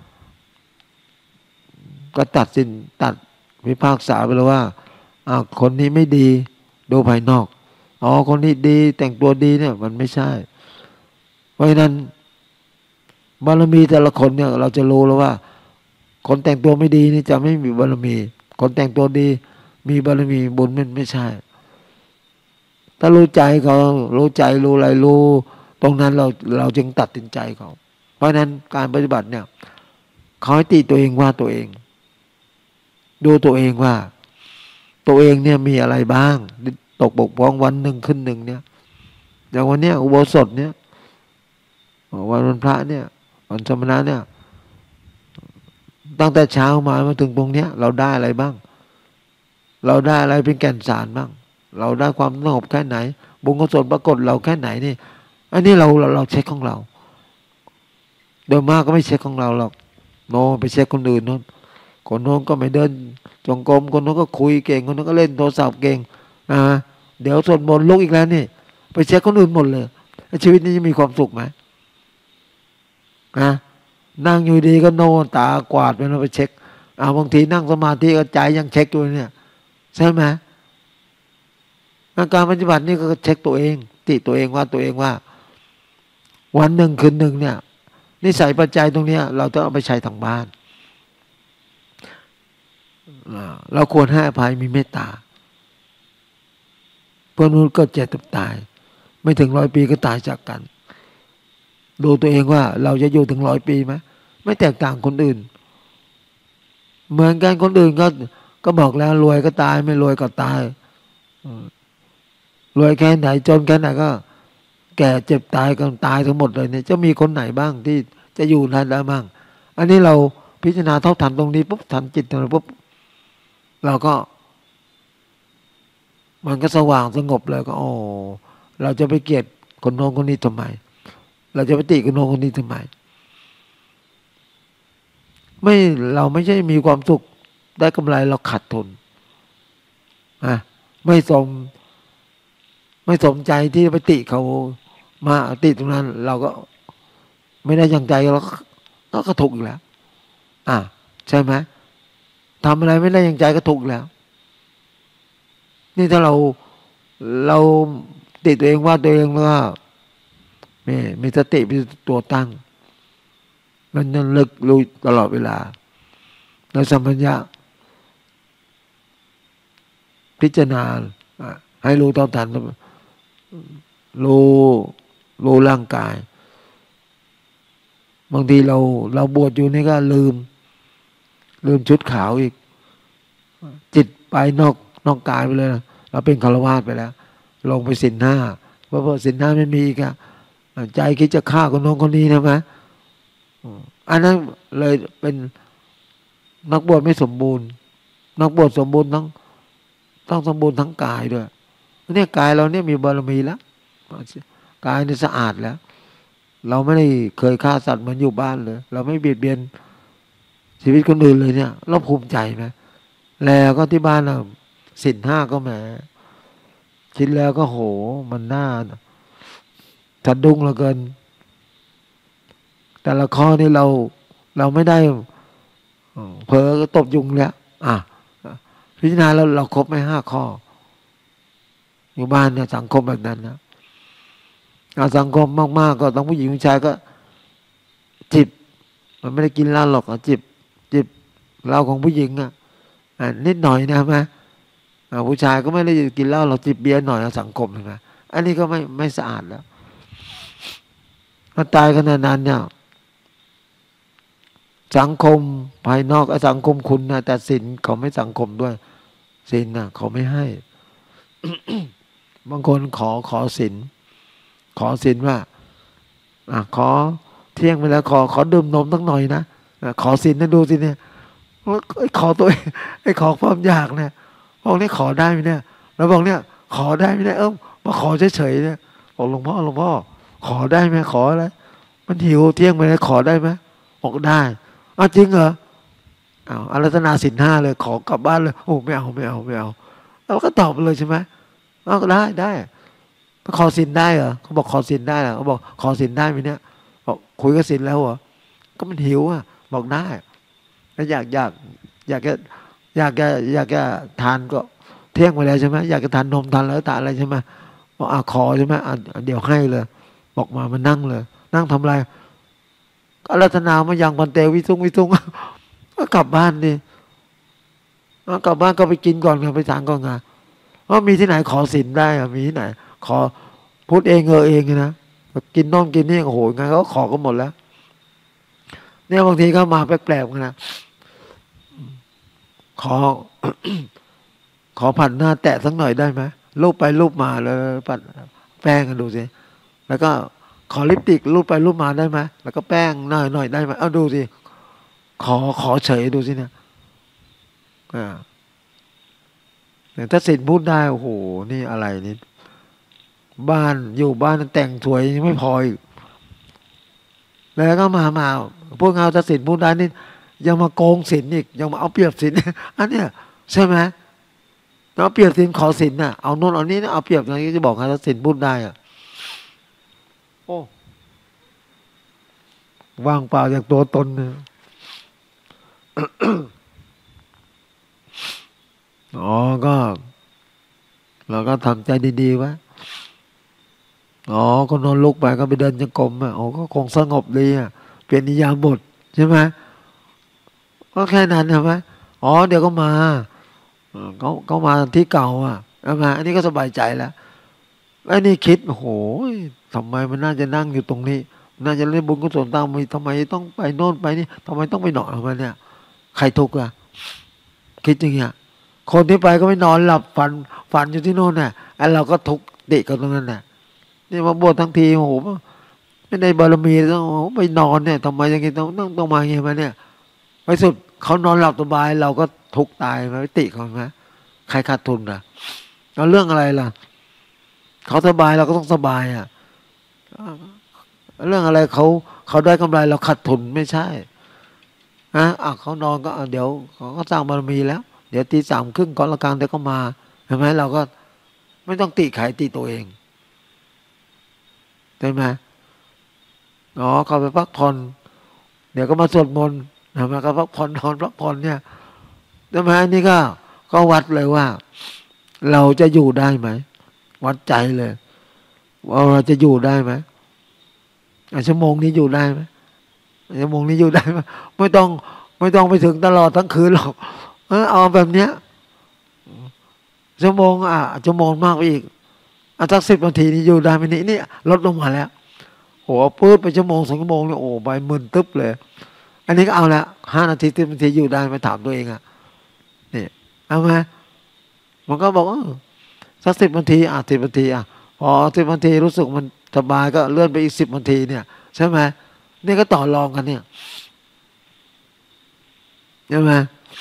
ก็ตัดสินตัดวิพากษาไปเลยว่าอ่าคนนี้ไม่ดีดูภายนอกอ๋อคนนี้ดีแต่งตัวดีเนี่ยมันไม่ใช่เพราะฉะนั้นบารมีแต่ละคนเนี่ยเราจะรู้แล้วว่าคนแต่งตัวไม่ดีนี่จะไม่มีบารมีคนแต่งตัวดีมีบารมีบุญมันไม่ใช่ถ้ารู้ใจเขารู้ใจรู้อะไรรู้ตรงนั้นเราเราจึงตัดสินใจเขาเพราะฉะนั้นการปฏิบัติเนี่ยเขาให้ตีตัวเองว่าตัวเองดูตัวเองว่าตัวเองเนี่ยมีอะไรบ้างตกบกพร่องวันหนึ่งขึ้นหนึ่งเนี่ยอย่างวันเนี้ยอุโบสถเนี่ยวันวันพระเนี่ยวันสมณะเนี่ยตั้งแต่เช้ามามาถึงตรงเนี้ยเราได้อะไรบ้างเราได้อะไรเป็นแก่นสารบ้างเราได้ความสงบแค่ไหนบุญกุศลปรากฏเราแค่ไหนนี่อันนี้เราเราเราเช็คของเราโดยมากก็ไม่เช็คของเราหรอกโน้ไปเช็คคนอื่นโน้นคนโน้นก็ไม่เดินจงกรมคนโน้นก็คุยเก่งคนโน้นก็เล่นโทรศัพท์เก่งนะเดี๋ยวสวดมนต์ลุกอีกแล้วนี่ไปเช็คคนอื่นหมดเลยชีวิตนี้จะมีความสุขไหมนะนั่งอยู่ดีก็โน่นตากวาดไปแล้วไปเช็คอ่าบางทีนั่งสมาธิก็ใจยังเช็คอยู่เนี่ยใช่ไหมการปฏิบัตินี่ก็เช็คตัวเองติตัวเองว่าตัวเองว่าวันหนึ่งคืนหนึ่งเนี่ยนิสัยปัจจัยตรงนี้เราต้องเอาไปใช้ทางบ้านเราควรให้อภัยมีเมตตาเพื่อนมนุษย์ก็เจ็บตายไม่ถึงร้อยปีก็ตายจากกันดูตัวเองว่าเราจะอยู่ถึงร้อยปีไหมไม่แตกต่างคนอื่นเหมือนกันคนอื่นก็ก็บอกแล้วรวยก็ตายไม่รวยก็ตายรวยแค่ไหนจนแค่ไหนก็แก่เจ็บตายกันตายทั้งหมดเลยเนี่ยจะมีคนไหนบ้างที่จะอยู่นานได้บ้างอันนี้เราพิจารณาเท่าทันตรงนี้ปุ๊บทันจิตตรงนี้ปุ๊บเราก็มันก็สว่างสงบเลยก็โอ้เราจะไปเกลียดคนโน้นคนนี้ทำไมเราจะไปติคนโน้นคนนี้ทำไมไม่เราไม่ใช่มีความสุขได้กำไรเราขาดทุนอ่ะไม่สมไม่สมใจที่ไปติเขามาติตรงนั้นเราก็ไม่ได้อย่างใจเราก็ก็ถูกอีกแล้วอ่ะใช่ไหมทำอะไรไม่ได้อย่างใจก็ถูกแล้วนี่ถ้าเราเราติตัวเองว่าตัวเองว่ามีมีสติเป็นตัวตั้งมันยังลึกรู้ตลอดเวลาแล้วสัมปัญญะพิจารณาให้รู้เท่าทันรู้รู้ร่างกายบางทีเราเราบวชอยู่นี่ก็ลืมลืมชุดขาวอีกจิตไปนอกนอกกายไปเลยเราเป็นฆราวาสไปแล้วลงไปศีลห้าเพราะว่าศีลห้าไม่มีอีกอะใจคิดจะฆ่าคนโน้นคนนี้นะไหมอันนั้นเลยเป็นนักบวชไม่สมบูรณ์นักบวชสมบูรณ์ทั้งต้องสมบูรณ์ทั้งกายด้วยเนี่ยกายเราเนี่ยมีบารมีแล้วกายนี่สะอาดแล้วเราไม่ได้เคยฆ่าสัตว์เหมือนอยู่บ้านเลยเราไม่เบียดเบียนชีวิตคนอื่นเลยเนี่ยเราภูมิใจไหมแล้วก็ที่บ้านเราศีลห้าก็แหมคิดแล้วก็โหมันน่าจัดดุ้งเหลือเกินแต่ละข้อนี่เราเราไม่ได้เผลอก็ตบยุงแล้วอ่ะพิจารณาแล้วเราครบไม่ห้าข้ออยู่บ้านเนี่ยสังคมแบบนั้นนะเอาสังคมมากๆก็ต้องผู้หญิงผู้ชายก็จิบมันไม่ได้กินเหล้าหรอกจิบจิบเหล้าของผู้หญิงอ่ะนิดหน่อยนะไหมผู้ชายก็ไม่ได้กินเหล้าเราจิบเบียร์หน่อยสังคมใช่ไหมอันนี้ก็ไม่ไม่สะอาดแล้วถ้าตายขนาดนั้นเนี่ยสังคมภายนอกสังคมคุณนะแต่ศีลเขาไม่สังคมด้วยศีลนะเขาไม่ให้ บางคนขอขอศีลขอศีลว่าอ่ะขอเที่ยงไปแล้วขอขอดื่มนมตั้งหน่อยนะขอศีลนะดูสิเนี่ยขอตัวเองไอ้ขอความอยากเนี่ยพวกนี้ขอได้ไหมเนี่ยแล้วบอกเนี่ยขอได้ไหมเนี่ยเออมาขอเฉยๆเนี่ยบอกหลวงพ่อหลวงพ่อขอได้ไหมขออะไรมันหิวเที่ยงไปแล้วขอได้ไหมบอกได้อ้าวจริงเหรออ้าวอารัตนาศีลห้าเลยขอกลับบ้านเลยโอ้ไม่เอาไม่เอาไม่เอาเราก็ตอบเลยใช่ไหมอ้าวก็ได้ได้ขอศีลได้เหรอเขาบอกขอศีลได้เหรอเขาบอกขอศีลได้ไหมเนี่ยบอกคุยกับศีลแล้วเหรอก็มันหิวอ่ะบอกได้แล้วอยากอยากอยากจะอยากจะอยากจะทานก็เที่ยงไปแล้วใช่ไหมอยากจะทานนมทานแล้วทานอะไรใช่ไหมบอกอ่ะขอใช่ไหมอ่ะเดี๋ยวให้เลยบอกมามันนั่งเลยนั่งทำอะไรก็รัตนามายังพันเตวิสุงวิสุงก็กลับบ้านดิกลับบ้านก็ไปกินก่อนไปทานก่อนไงว่ามีที่ไหนขอศีลได้อะมีที่ไหนขอพูดเองเออเองนะกินน้องกินนี่โอ้โหไงเขาขอกันหมดแล้วเนี่ยบางทีก็มาแปลกๆกันนะขอ ขอผัดหน้าแตะสักหน่อยได้ไหมรูปไปรูปมาเลยปัดแป้งกันดูสิแล้วก็ขอลิปสติกรูปไปรูปมาได้ไหมแล้วก็แป้งหน่อยหน่อยได้ไหมเอาดูสิขอขอเฉยดูสิเนี่ยอ่าแต่ถ้าสินพูดได้โอ้โหนี่อะไรนี่บ้านอยู่บ้านแต่งสวยยังไม่พออีกแล้วก็มามาพวกเงาถ้าสินพูดได้นี่ยังมาโกงสินอีกยังมาเอาเปรียบสินอันเนี้ยใช่ไหมแล้วเปรียบสินขอสินน่ะเอาโน่นเอานี้เอาเปรียบอย่างนี้จะบอกไงถ้าสินพูดได้อะโอ้ว่างเปล่าจากตัวตนเนี่ย อ๋อก็เราก็ทำใจดีๆไว้อ๋อก็นอนลุกไปก็ไปเดินจงกรมอ่ะอ๋อก็คงสงบดีอ่ะเปลี่ยนนิยามบทใช่ไหมก็แค่นั้นใช่ไหมอ๋อเดี๋ยวก็มาเขาเขามาที่เก่าอ่ะเอามาอันนี้ก็สบายใจแล้วไอ้นี่คิดโอ้โหทำไมมันน่าจะนั่งอยู่ตรงนี้น่าจะเล่นบุญกุศลตามมีทำไมต้องไปโน่นไปนี่ทำไมต้องไปหนอนมาเนี่ยใครทุกข์อ่ะคิดอย่างเงี้ยคนที่ไปก็ไม่นอนหลับฝันฝันอยู่ที่โน่นน่ะไอ้เราก็ทุกข์เด็กกันตรงนั้นน่ะนี่มาบวชทั้งทีโอ้โหไม่ได้บารมีต้องไปนอนเนี่ยทำไมอย่างงี้ต้องต้องต้องมาอย่างงี้มาเนี่ยไปสุดเขานอนหลับสบายเราก็ทุกข์ตายมาติเขาไหมใครขาดทุนอ่ะเอาเรื่องอะไรล่ะเขาสบายเราก็ต้องสบายอ่ะเรื่องอะไรเขาเขาได้กำไรเราขาดทุนไม่ใช่ฮะอ่ะเขานอนก็เดี๋ยวเขาก็สร้างบารมีแล้วเดี๋ยวตีสามครึ่งก่อนละกลางเดี๋ยวก็มาเห็นไหมเราก็ไม่ต้องติใครติตัวเองใช่ไหมอ๋อเขาไปพักผ่อนเดี๋ยวก็มาสวดมนต์เห็นไหมก็พักผ่อนนอนพักผ่อนเนี่ยใช่ไหมอันนี้ก็ก็วัดเลยว่า เราจะอยู่ได้ไหมวัดใจเลยว่าเราจะอยู่ได้ไหมชั่วโมงนี้อยู่ได้ไหมชั่วโมงนี้อยู่ได้ไหมไม่ต้องไม่ต้องไปถึงตลอดทั้งคืนหรอกเออเอาแบบเนี้ยชั่วโมงอ่ะชั่วโมงมากไปอีกอ่ะสักสิบนาทีนี้อยู่ได้ไหมนี่นี่ลดลงมาแล้วโอ้ปื๊ดไปชั่วโมงสองชั่วโมงเนี่ยโอ้ใบมึนตึ๊บเลยอันนี้ก็เอาละห้านาทีสิบนาทีอยู่ได้ไหมถามตัวเองอ่ะนี่เอาไหมมันก็บอกเออสักสิบนาทีอ่ะสิบนาทีอ่ะพอสิบนาทีรู้สึกมันสบายก็เลื่อนไปอีกสิบนาทีเนี่ยใช่ไหมนี่ก็ต่อรองกันเนี่ยใช่ไหม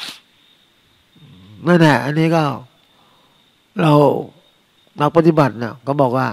นั่นแหละอันนี้ก็เรานักปฏิบัติเนี่ยก็บอกว่า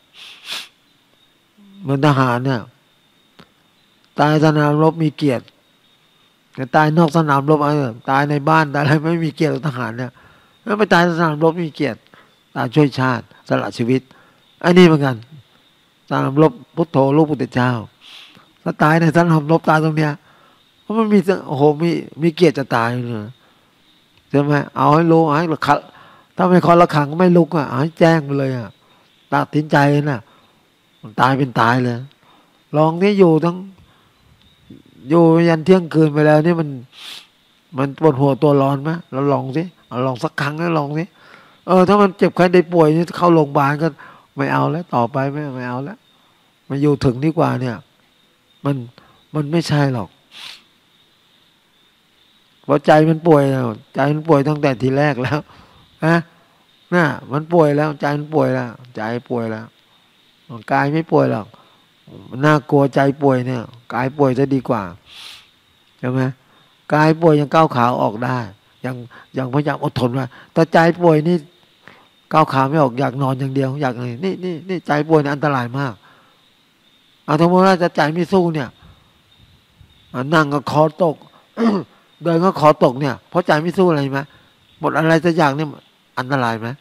เหมือนทหารเนี่ยตายสนามรบมีเกียรติแต่ตายนอกสนามรบอะไรตายในบ้านตายอะไรไม่มีเกียรติทหารเนี่ยแล้วไปตายในสนามรบมีเกียรติตายช่วยชาติสละชีวิตอันนี้เหมือนกันสนามรบพุทโธลูกพุทธเจ้าถ้าตายในสนามรบตายตรงเนี้ยเพราะมันมีโอ้โหมีมีเกียรติจะตายเลยใช่ไหมเอาให้รู้ให้ละคัดถ้าไม่คอละขังก็ไม่ลุกอ่ะให้แจ้งไปเลยอ่ะตัดสินใจน่ะมันตายเป็นตายเลยลองนี่อยู่ทั้งอยู่ยันเที่ยงคืนไปแล้วนี่มันมันปวดหัวตัวร้อนไหมเราลองสิเอาลองสักครั้งแล้วลองสิเออถ้ามันเจ็บใครได้ป่วยนี่เข้าโรงพยาบาลก็ไม่เอาแล้วต่อไปไม่ไม่เอาแล้วมาอยู่ถึงดีกว่าเนี่ยมันมันไม่ใช่หรอกเพราะใจมันป่วยใจมันป่วยตั้งแต่ทีแรกแล้วฮะน่ะมันป่วยแล้วใจมันป่วยแล้วใจป่วยแล้วกายไม่ป่วยหรอกน่ากลัวใจป่วยเนี่ยกายป่วยจะดีกว่าใช่ไหมกายป่วยยังก้าวขาออกได้ยังยังพยายามอดทนว่าแต่ใจป่วยนี่ก้าวขาไม่ออกอยากนอนอย่างเดียวอยากนี่นี่นี่นี่ใจป่วยนี่อันตรายมากเอาทั้งหมดว่าจะใจไม่สู้เนี่ยนั่งก็คอตก เดินก็คอตกเนี่ยเพราะใจไม่สู้อะไรไหมหมดอะไรสักอย่างเนี่ยอันตรายไหม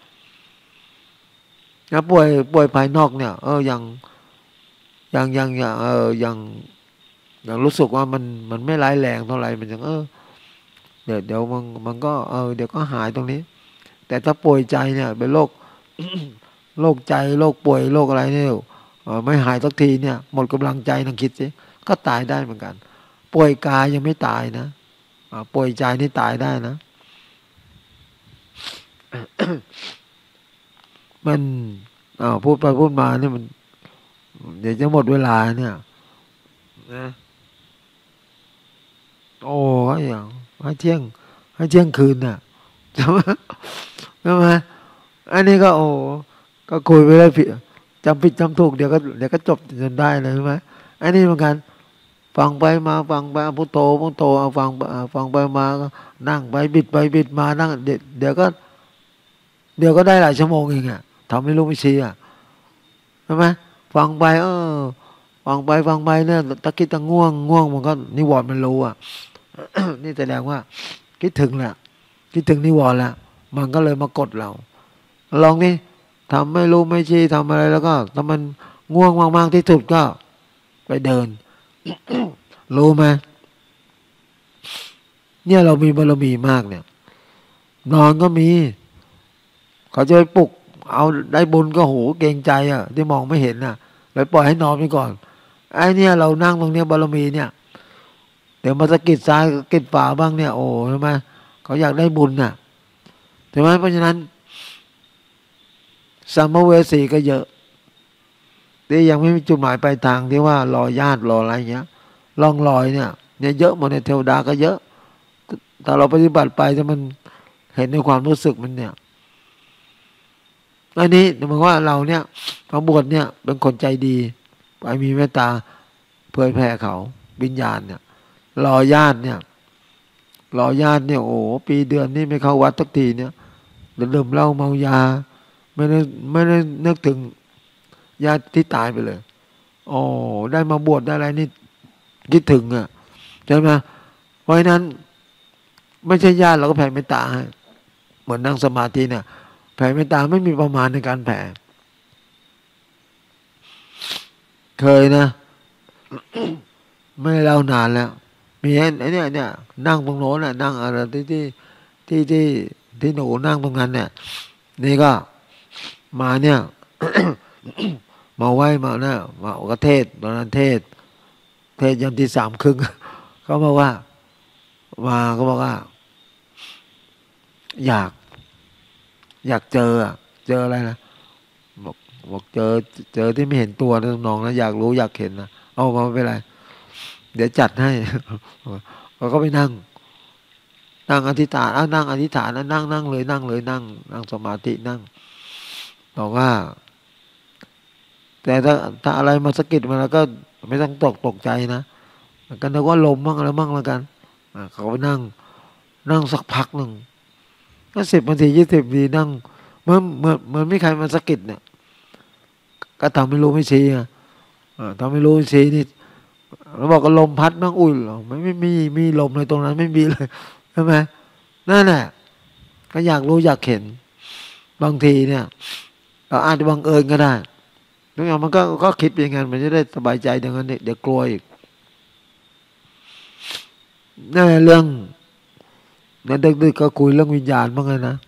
แล้วป่วยป่วยภายนอกเนี่ยเออยังยังยังยังเออยังยังรู้สึกว่ามันมันไม่ร้ายแรงเท่าไหร่มันยังเออเดี๋ยวเดี๋ยวมันมันก็เออเดี๋ยวก็หายตรงนี้แต่ถ้าป่วยใจเนี่ยเป็นโรค โรคใจโรคป่วยโรคอะไรเนี่ยไม่หายสักทีเนี่ยหมดกำลังใจนั่งคิดสิก็ตายได้เหมือนกันป่วยกายยังไม่ตายนะป่วยใจนี่ตายได้นะ มันอ้าวพูดไปพูดมาเนี่ยมันเดี๋ยวจะหมดเวลาเนี่ยนะโอ้ยอย่างให้เที่ยงให้เที่ยงคืนน่ะใช่ไหมใช่ไหมอันนี้ก็โอ้ก็คุยไปได้พี่จำผิดจำถูกเดี๋ยวก็เดี๋ยวก็จบจนได้เลยใช่ไหมไอ้นี่เหมือนกันฟังไปมาฟังไปพุทโธพุทโธเอาฟังฟังไปมาก็นั่งไปบิดไปบิดมานั่งเดี๋ยวเดี๋ยวก็เดี๋ยวก็ได้หลายชั่วโมงเองอ่ะทำไม่รู้ไม่ชี้อ่ะใช่ไหมฟังไปเออฟังไปฟังไปเนี่ยตะกี้ตะง่วงง่วงมันก็นิวรณ์มันรู้อ่ะ นี่แสดงว่าคิดถึงแหละคิดถึงนิวรณ์แล้วมันก็เลยมากดเราลองนี่ทำไม่รู้ไม่ชี้ทำอะไรแล้วก็ถ้ามันง่วงมากๆที่สุดก็ไปเดิน รู้ไหมเนี่ยเรามีบารมีมากเนี่ยนอนก็มีเขาจะไปปลุกเอาได้บุญก็โหเกรงใจอ่ะที่มองไม่เห็นน่ะเลยปล่อยให้นอนไปก่อนไอ้เนี่ยเรานั่งตรงเนี้ยบารมีเนี่ยเดี๋ยวมาสะกิดซ้ายสะกิดฝาบ้างเนี่ยโอ้ใช่ไหมเขาอยากได้บุญน่ะใช่ไหมเพราะฉะนั้นสัมภเวสีก็เยอะที่ยังไม่มีจุดหมายปลายทางที่ว่ารอญาติรออะไรเงี้ยล่องลอยเนี่ยเนี่ยเยอะหมดในเทวดาก็เยอะแต่เราปฏิบัติไปจะมันเห็นในความรู้สึกมันเนี่ยอันนี้หมายว่าเราเนี่ยพระบวชเนี่ยเป็นคนใจดีไปมีเมตตาเผยแผ่เขาวิญญาณเนี่ยรอญาติเนี่ยรอญาติเนี่ยโอ้ปีเดือนนี่ไม่เข้าวัดสักทีเนี่ยดื่มเหล้าเมายาไม่ได้ไม่ได้นึกถึงญาติที่ตายไปเลยโอ้ได้มาบวชได้อะไรนี่คิดถึงอ่ะใช่ไหมเพราะฉะนั้นไม่ใช่ญาติเราก็แผ่เมตตาให้เหมือนนั่งสมาธิเนี่ยแผ่เมตตาไม่มีประมาณในการแผ่เคยนะ ไม่ได้เล่านานแล้วมีไอ้เนี่ยเนี่ยนั่งตรงโน้นน่ะนั่งอะไรที่ที่ที่ที่ที่หนูนั่งตรงนั้นเนี่ยนี่ก็มาเนี่ย มาไหว้มาเนี่ยมาก็เทศตอนนั้นเทศเทศยันที่สามครึ่ง เขาบอกว่ามาเขาบอกว่า อยากอยากเจออ่ะเจออะไรนะบอกบอกเจอเจอที่ไม่เห็นตัวนะน้องนะอยากรู้อยากเห็นนะเอามาไม่เป็นไรเดี๋ยวจัดให้ เราก็ไปนั่งนั่งอธิษฐานนั่งอธิษฐานนั่งนั่งเลยนั่งเลยนั่งนั่งสมาธินั่งบอกว่าแต่ถ้าถ้าอะไรมาสะกิดมาแล้วก็ไม่ต้องตกตกใจนะกันนึกว่าลมมั่งอะไรมั่งแล้วกันเขาไปนั่งนั่งสักพักหนึ่งก็สิบนาทียี่สิบนาทีนั่งเมื่อเมื่อเมื่อไม่ใครมาสะกิดเนี่ยก็ทำไม่รู้ไม่ชี้อ่ะทำไม่รู้ไม่ชี้นี่เราบอกก็ลมพัดบ้างอุ้ยหรอไม่ไม่มีมีลมเลยตรงนั้นไม่มีเลยใช่ไหมนั่นแหละก็อยากรู้อยากเห็นบางทีเนี่ยเราอาจจะบังเอิญก็ได้ทุกอย่างมันก็ก็คิดอย่างนั้นมันจะได้สบายใจดังนั้นเดี๋ยวกลัวอีกนั่นเรื่องนั่นดึกๆก็คุยเรื่องวิญญาณบ้างเลยนะ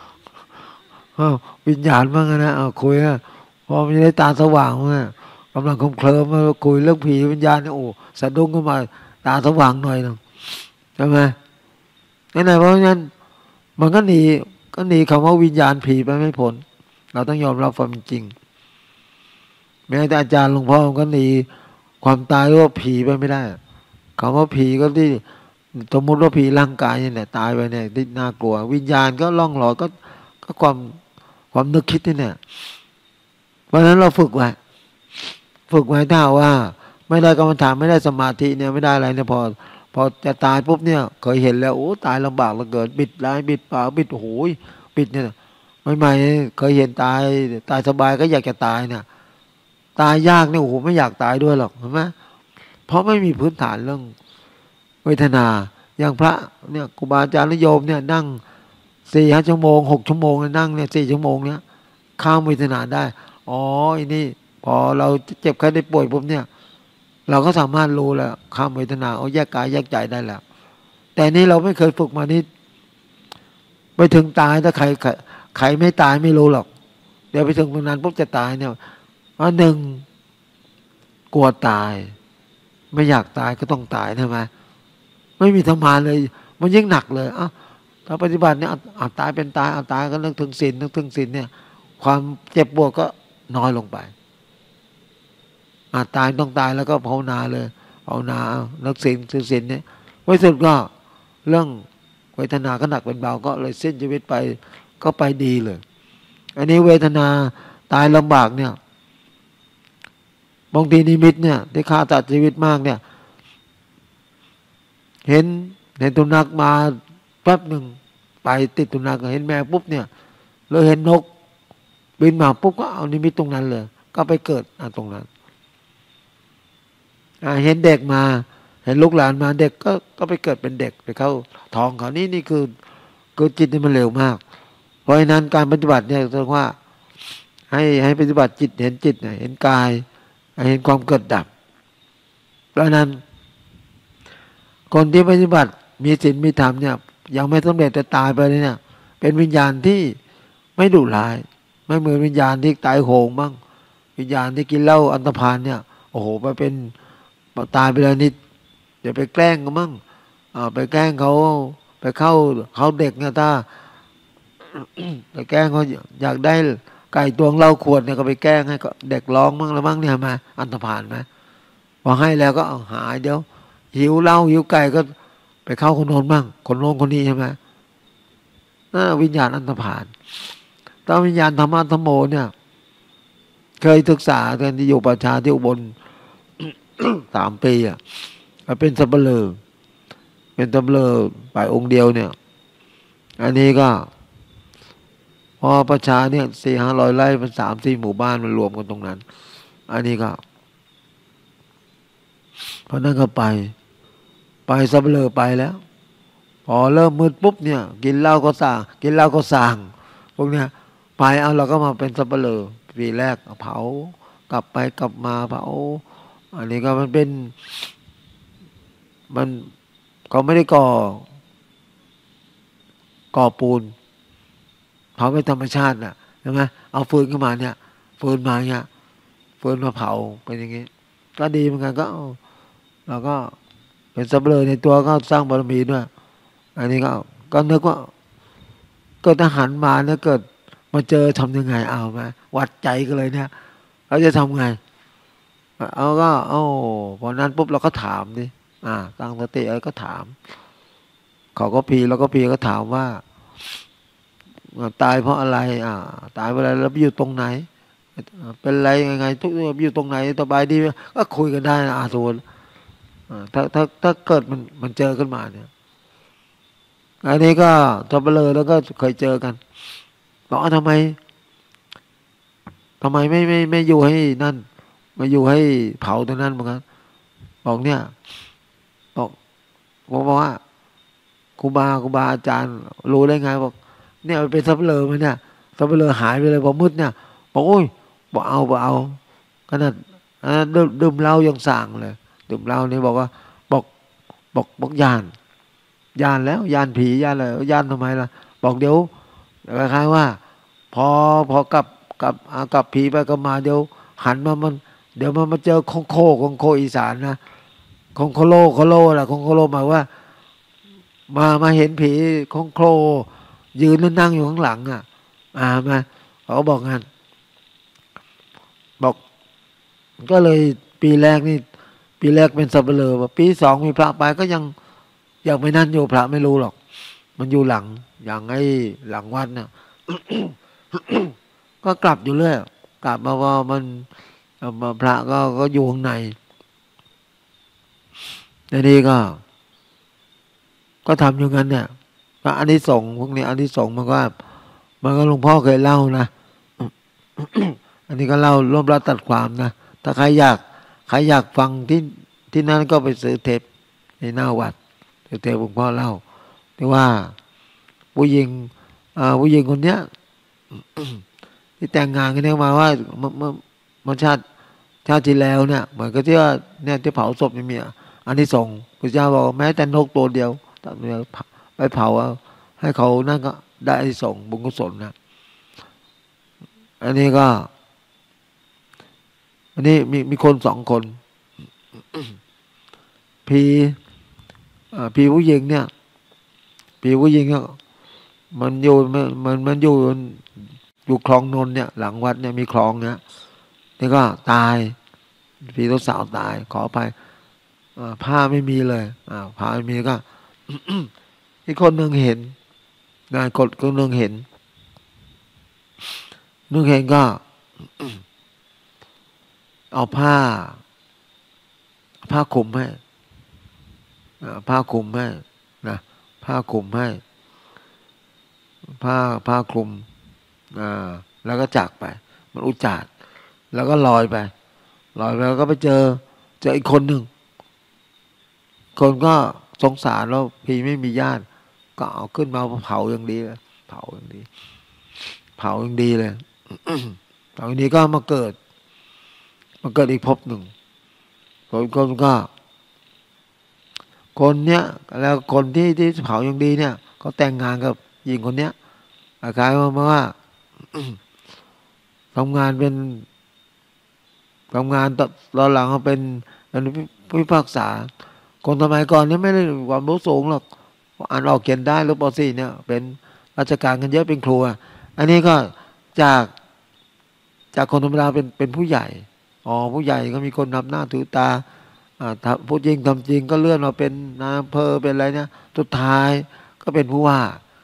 วิญญาณบ้างนะเอาคุยนะพอมันจะได้ตาสว่างมั้งกำลังคมเคลิ้มมาคุยเรื่องผีวิญญาณเนี่ยโอ้สะดุ้งขึ้นมาตาสว่างหน่อยนึงใช่ไหมนั่นแหละเพราะงั้นมันก็หนีก็หนีคำว่าวิญญาณผีไปไม่พ้นเราต้องยอมรับความจริงแม้แต่อาจารย์หลวงพ่อก็หนีความตายว่าผีไปไม่ได้คำว่าผีก็ที่สมมติว่าผีร่างกายเนี่ยตายไปเนี่ยที่น่ากลัววิญญาณก็ล่องลอยก็ก็ความความนึกคิดนี่เนี่ยเพราะฉะนั้นเราฝึกไว้ฝึกไว้ถ้าว่าไม่ได้กรรมฐานไม่ได้สมาธิเนี่ยไม่ได้อะไรเนี่ยพอพอจะตายปุ๊บเนี่ยเคยเห็นแล้วโอ้ตายลำบากเหลือเกินบิดร้ายบิดปากบิดโอ้โหบิดเนี่ยใหม่ๆเคยเห็นตายตายสบายก็อยากจะตายเนี่ยตายยากเนี่ยโอ้โหไม่อยากตายด้วยหรอกเห็นไหมเพราะไม่มีพื้นฐานเรื่องเวทนาอย่างพระเนี่ยครูบาอาจารย์นิยมเนี่ยนั่งสี่ห้าชั่วโมงหกชั่วโมงนั่งเนี่ยสี่ชั่วโมงเนี่ยข้ามเวทนาได้อ๋ออันนี้พอเราเจ็บไข้ได้ป่วยปุ๊บเนี่ยเราก็สามารถรู้แล้วข้ามเวทนาเอาแยกกายแยกใจได้แล้วแต่นี่เราไม่เคยฝึกมานี่ไปถึงตายถ้าใครใครไม่ตายไม่รู้หรอกเดี๋ยวไปถึงตรงนั้นปุ๊บจะตายเนี่ยว่าหนึ่งกลัวตายไม่อยากตายก็ต้องตายใช่ไหมไม่มีธรรมะเลยมันยิ่งหนักเลยอ่ะถ้าปฏิบัติเนี่ยเอาตายเป็นตายเอาตายก็นึกถึงศีลนึกถึงศีลเนี่ยความเจ็บปวดก็น้อยลงไปอาตายต้องตายแล้วก็ภาวนาเลยภาวนานึกศีลนึกศีลเนี่ยไว้สุดก็เรื่องเวทนาก็หนักเป็นเบาก็เลยสิ้นชีวิตไปก็ไปดีเลยอันนี้เวทนาตายลำบากเนี่ยบางทีนิมิตเนี่ยที่ฆ่าตัดชีวิตมากเนี่ยเห็นเห็นตุนักมาแป๊บหนึ่งไปติดตุนักเห็นแมวปุ๊บเนี่ยเลยเห็นนกบินมาปุ๊บก็เอานิมิตตรงนั้นเลยก็ไปเกิดตรงนั้นเห็นเด็กมาเห็นลูกหลานมาเด็กก็ก็ไปเกิดเป็นเด็กไปเข้าท้องเขานี่นี่คือคือจิตนี่มันเร็วมากเพราะฉะนั้นการปฏิบัติเนี่ยแสดงว่าให้ให้ปฏิบัติจิตเห็นจิตเห็นกายเห็นความเกิดดับเพราะนั้นคนที่ปฏิบัติมีศีลมีธรรมเนี่ยยังไม่สำเร็จแต่ตายไปเลยเนี่ยเป็นวิญญาณที่ไม่ดุร้ายไม่เหมือนวิญญาณที่ตายโหงบ้างวิญญาณที่กินเหล้าอันธพาลเนี่ยโอ้โหไปเป็นตายไปแล้วนิดเดี๋ยวไปแกล้งกันมั่งไปแกล้งเขาไปเข้าเขาเด็กเนี่ยถ้า ไปแกล้งเขาอยากได้ไก่ตวงเหล้าขวดเนี่ยก็ไปแกล้งให้เด็กร้องมั่งแล้วมั่งเนี่ยมาอันธพาลไหมพอให้แล้วก็เอาหายเดี๋ยวหิวเหล้าหิวไก่ก็ไปเข้าคนโน้นมั่งคนโน้นคนนี้ใช่ไหมนั่นวิญญาณอันธพาลถ้าวิญญาณธรรมะธรรมโมเนี่ยเคยศึกษาตอนที่อยู่ประชาที่อุบล สามปีอ่ะเป็นสับเปลือเป็นสับเปลือไปองค์เดียวเนี่ยอันนี้ก็พอประชาเนี่ยสี่ห้าร้อยไร่เป็นสามสี่หมู่บ้านมันรวมกันตรงนั้นอันนี้ก็พอนั่นก็ไปไปสับเปลือไปแล้วพอเริ่มมืดปุ๊บเนี่ยกินเหล้าก็สั่งกินเหล้าก็สั่งพวกเนี้ยไปเอาเราก็มาเป็นสับเปลือปีแรกเผากลับไปกลับมาเผาอันนี้ก็มันเป็นมันเขาไม่ได้ก่อก่อปูนเผาเป็นธรรมชาติน่ะใช่ไหมเอาฟืนขึ้นมาเนี่ยฟืนมาเนี่ยฟืนมาเผาเป็นอย่างงี้ก็ดีเหมือนกันก็เราก็เป็นสับเปลือในตัวก็สร้างบารมีด้วยอันนี้ก็ก็นึกว่าก็ทหารมาเนี่ยเกิดมาเจอทำยังไงเอาไหมวัดใจกันเลยเนี่ยเราจะทำไงเอาก็เอาพอนั้นปุ๊บเราก็ถามดิอ่าตั้งสติแล้วก็ถามเขาก็พีแล้วก็พีก็ถามว่าตายเพราะอะไรอ่าตายเพราะอะไรแล้วอยู่ตรงไหนเป็นไรยังไงทุกอยู่ตรงไหนสบายดีก็คุยกันได้นะอาสูรถ้าถ้าถ้าเกิดมันมันเจอขึ้นมาเนี่ยอันนี้ก็ทบเลยแล้วก็เคยเจอกันบอกว่าทำไมทำไมไม่ไม่ไม่อยู่ให้นั่นมาอยู่ให้เผาตรงนั้นเหมือนกันบอกเนี่ยบอกบอกว่าครูบาครูบาอาจารย์รู้ได้ไงบอกเนี่ยมันเป็นสับเปลือมันเนี่ยสับเปลือหายไปเลยพอมืดเนี่ยบอกโอ้ยบอกเอาบอกเอาขนาดดื่มดื่มเหล้ายังสั่งเลยดื่มเหล้านี่บอกว่าบอกบอกบอกยานยานแล้วยานผียานอะไรยานทำไมล่ะบอกเดี๋ยวคล้ายๆว่าพอพอกลับกลับกลับผีไปก็มาเดี๋ยวหันมามันเดี๋ยวมันมาเจอคงโคคงโคอีสานนะคงโคโลโคโลแหละคงโคโลหมายว่ามามาเห็นผีคงโคยืนนั่งอยู่ข้างหลังอ่ะอ่ามาเขาบอกงั้นบอกก็เลยปีแรกนี่ปีแรกเป็นสับเปลือปีสองมีพระไปก็ยังยังไม่นั่นอยู่พระไม่รู้หรอกมันอยู่หลังอย่างไอ้หลังวัดเนี่ย ก็กลับอยู่เรื่อยกลับมาว่ามันพระก็ก็อยู่ข้างในในนี้ก็ก็ทำอย่างนั้นเนี่ยก็อันนี้ส่งพวกนี้อันนี้ส่งมันก็มันก็หลวงพ่อเคยเล่านะ อันนี้ก็เล่าร่วมรัดตัดความนะถ้าใครอยากใครอยากฟังที่ที่นั่นก็ไปซื้อเทปในหน้าวัดเทปหลวงพ่อเล่าที่ว่าผู้หญิงผู้หญิงคนเนี้ย ที่แต่งงานกันเนี่ยมาว่าเมื่อเมื่อชาติชาติที่แล้วเนี่ยเหมือนกับที่ว่าเนี่ยที่เผาศพนี่มีอันนี้ส่งพระเจ้าบอกแม้แต่นกตัวเดียวไปเผาให้เขานั่นก็ได้อันนี้ส่งบุญกุศลนะอันนี้ก็อันนี้มีมีคนสองคน พีพีผู้หญิงเนี่ยพีผู้หญิงเนี่ยมันอยู่มันมันอยู่อยู่คลองนนเนี่ยหลังวัดเนี่ยมีคลองเนี่ยนี่ก็ตายพี่ลูกสาวตายขอไปผ้าไม่มีเลยผ้าไม่มีก็ อีกคนหนึ่งเห็นงานกดคนหนึ่งเห็นหนึ่งเห็นก็เอาผ้าผ้าคลุมให้ผ้าคลุมให้นะผ้าคลุมให้ผ้าผ้าคลุมอ่าแล้วก็จากไปมันอุจจาดแล้วก็ลอยไปลอยไปแล้วก็ไปเจอเจออีกคนหนึ่งคนก็สงสารแล้วพี่ไม่มีญาติก็เอาขึ้นมาเผาอย่างดีเลยเผาอย่างดีเผาอย่างดีเลย เผาอย่างนี้ก็มาเกิดมาเกิดอีกภพหนึ่งคนคนก็คนเนี้ยแล้วคนที่ที่เผาอย่างดีเนี่ยเขาแต่งงานกับหญิงคนเนี้ยอาการมาว่า ทำงานเป็นทำงานตอนหลังเขาเป็นเป็นผู้พิพากษาคนสมัยก่อนเนี่ยไม่ได้ความรู้สูงหรอกอ่านออกเขียนได้หรือป .สี่ เนี่ยเป็นราชการกันเยอะเป็นครูอันนี้ก็จากจากคนธรรมดาเป็นเป็นผู้ใหญ่อ๋อผู้ใหญ่ก็มีคนนับหน้าถือตาอ่าพูดจริงทำจริงก็เลื่อนมาเป็นนายอำเภอเป็นอะไรเนี่ยสุดท้ายก็เป็นผู้ว่า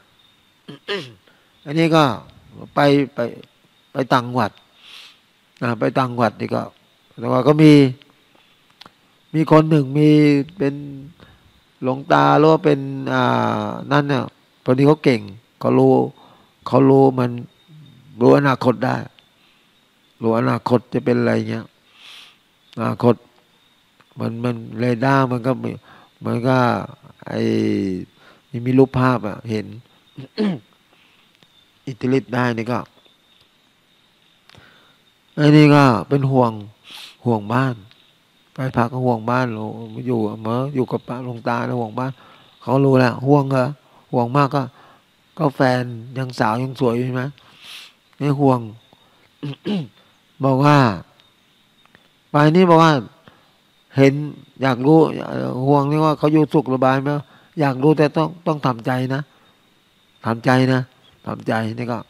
อันนี้ก็ไปไปไปต่างจังหวัดนะไปต่างจังหวัดนี่ก็แต่ว่าก็มีมีคนหนึ่งมีเป็นหลวงตาหรือว่าเป็นอ่านั่นเนี่ยพอดีเขาเก่งเขารู้เขารู้มันรู้อนาคตได้รู้อนาคตจะเป็นอะไรเงี้ยอนาคตมันมันเรดาร์มันก็มันก็ไอ้นี่มีรูปภาพอ่ะเห็น อิทธิฤทธิ์ได้นี่ก็ไอ้นี่ก็เป็นห่วงห่วงบ้านไปพักก็ห่วงบ้านเราอยู่เมื่ออยู่กับป้าหลวงตาแล้วห่วงบ้านเขารู้แหละห่วงเหรอห่วงมากก็ก็แฟนยังสาวยังสวยอยู่ไหมไม่ห่วง บอกว่าไปนี่บอกว่าเห็นอยากรู้ห่วงนี่ว่าเขาอยู่สุขสบายไหมอยากรู้แต่ต้องต้องทำใจนะทำใจนะทำใจนี่ก็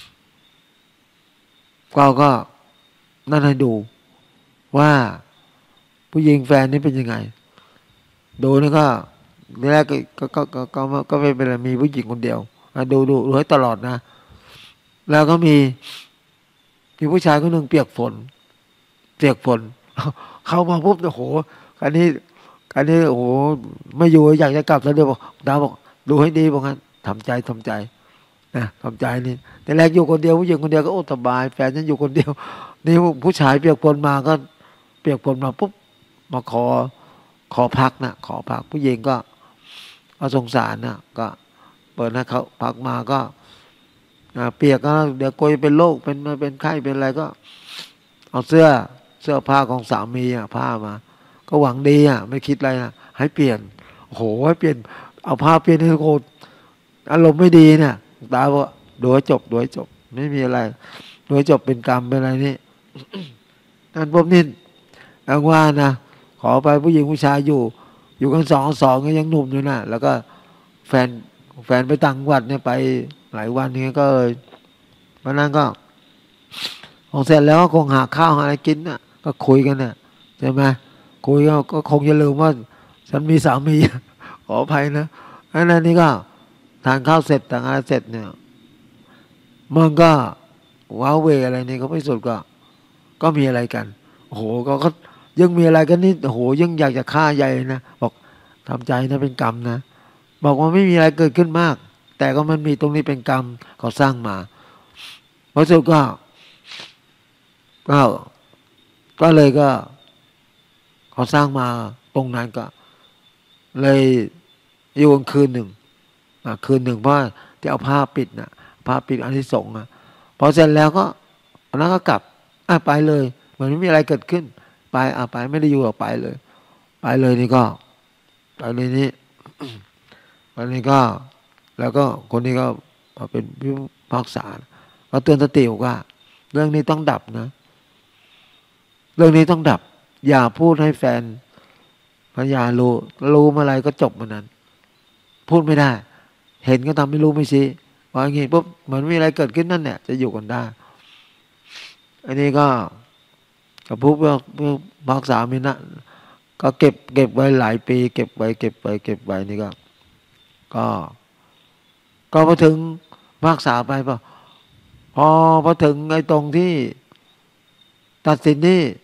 เราก็นั่นให้ดูว่าผู้หญิงแฟนนี่เป็นยังไงดูนี่ก็แรกก็ก็ก็ก็ก็ไม่เป็นไรมีผู้หญิงคนเดียวดูดูดูให้ตลอดนะแล้วก็มีมีผู้ชายคนหนึ่งเปียกฝนเปียกฝนเข้ามาปุ๊บโอ้โหอันนี้อันนี้โอ้โหไม่อยู่อยากจะกลับแล้วเดี๋ยวบอกดาวบอกดูให้ดีบอกงั้นทำใจทำใจนะทำใจนี่แต่แรกอยู่คนเดียวผู้หญิงคนเดียวก็โอ้สบายแฟนฉันอยู่คนเดียวนี่ผู้ชายเปียกฝนมาก็เปียกฝนมาปุ๊บมาขอขอพักนะขอพักผู้หญิงก็เอาสงสารนะก็เปิดให้เขาพักมาก็เปียกก็เดี๋ยวกลัวจะเป็นโรคเป็นเป็นไข้เป็นอะไรก็เอาเสื้อเสื้อผ้าของสามีอ่ะผ้ามาก็หวังดีอ่ะไม่คิดอะไรนะให้เปลี่ยนโอ้โหให้เปลี่ยนเอาผ้าเปลี่ยนให้โคตรอารมณ์ไม่ดีเนี่ยตาบอกดูให้จบดูให้จบไม่มีอะไรดูให้จบเป็นกรรมเป็นอะไรนี่นั่นผมนี่อ้างว่านะขอไปผู้หญิงผู้ชายอยู่อยู่กันสองสองก็ยังหนุ่มอยู่นะแล้วก็แฟนแฟนไปต่างจังหวัดเนี่ยไปหลายวันนี้ก็เลยวันนั้นก็ของเสร็จแล้วก็คงหาข้าวหาอะไรกินน่ะก็คุยกันน่ะใช่ไหมคุยก็ก็คงจะลืมว่าฉันมีสามี ขออภัยนะอันนั้นนี่ก็ทานข้าวเสร็จต่างอะไรเสร็จเนี่ยมันก็ว้าเวอะไรนี่ก็ไม่สุดก็ก็มีอะไรกันโอ้โหก็ก็ยังมีอะไรกันนี่โอ้โหยังอยากจะฆ่าใหญ่นะบอกทำใจนะเป็นกรรมนะบอกว่าไม่มีอะไรเกิดขึ้นมากแต่ก็มันมีตรงนี้เป็นกรรมเขาสร้างมาเพราะสุดก็ก็ก็เลยก็เขาสร้างมาตรงนั้นก็เลยอยู่คืนหนึ่งคืนหนึ่งเพราะที่เอาผ้าปิดนะผ้าปิดอันที่สองอ่ะพอเสร็จแล้วก็อันนั้นก็กลับอ่ะไปเลยเหมือนไม่มีอะไรเกิดขึ้นไปอ่ะไปไม่ได้อยู่หรอกไปเลยไปเลยนี่ก็ไปเลยนี่วันนี้ก็แล้วก็คนนี้ก็มาเป็นผู้พิพากษาเขาเตือนสติว่าเรื่องนี้ต้องดับนะเรื่องนี้ต้องดับอย่าพูดให้แฟนภรรยารู้รู้เมื่อไรก็จบเมื่อนั้นพูดไม่ได้เห็นก็ทำไม่รู้ไม่ชี้ว่าอย่างงี้ปุ๊บเหมือนมีอะไรเกิดขึ้นนั่นเนี่ยจะอยู่กันได้อันนี้ก็กับผู้พิพากษามีนะก็เก็บเก็บไว้หลายปีเก็บไว้เก็บไว้เก็บไว้นี่ก็ก็ก็พอถึงพิพากษาไปพอพอพอถึงไอ้ตรงที่ตัดสินนี่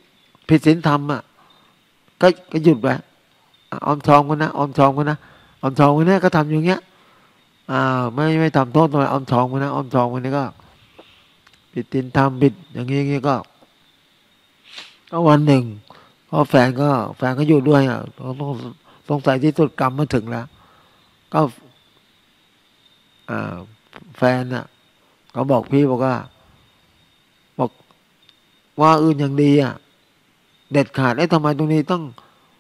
ผิดศีลธรรมอ่ะก็ก็หยุดไว้ออมทองกันนะออมทองกันนะออมทองกันเนี่ยก็ทำอย่างเงี้ยอ่าไม่ไม่ทำโทษทำไมออมทองกันนะออมทองกันนี่ก็ผิดศีลธรรมผิดอย่างงี้อย่างงี้ก็ก็วันหนึ่งพอแฟนก็แฟนก็อยู่ด้วยอ่ะต้องสงสัยที่สุดกรรมมาถึงแล้วก็อ่าแฟนอ่ะเขาบอกพี่บอกว่าบอกว่าอื่นอย่างดีอ่ะเด็ดขาดไอ้ทำไมตรงนี้ต้อง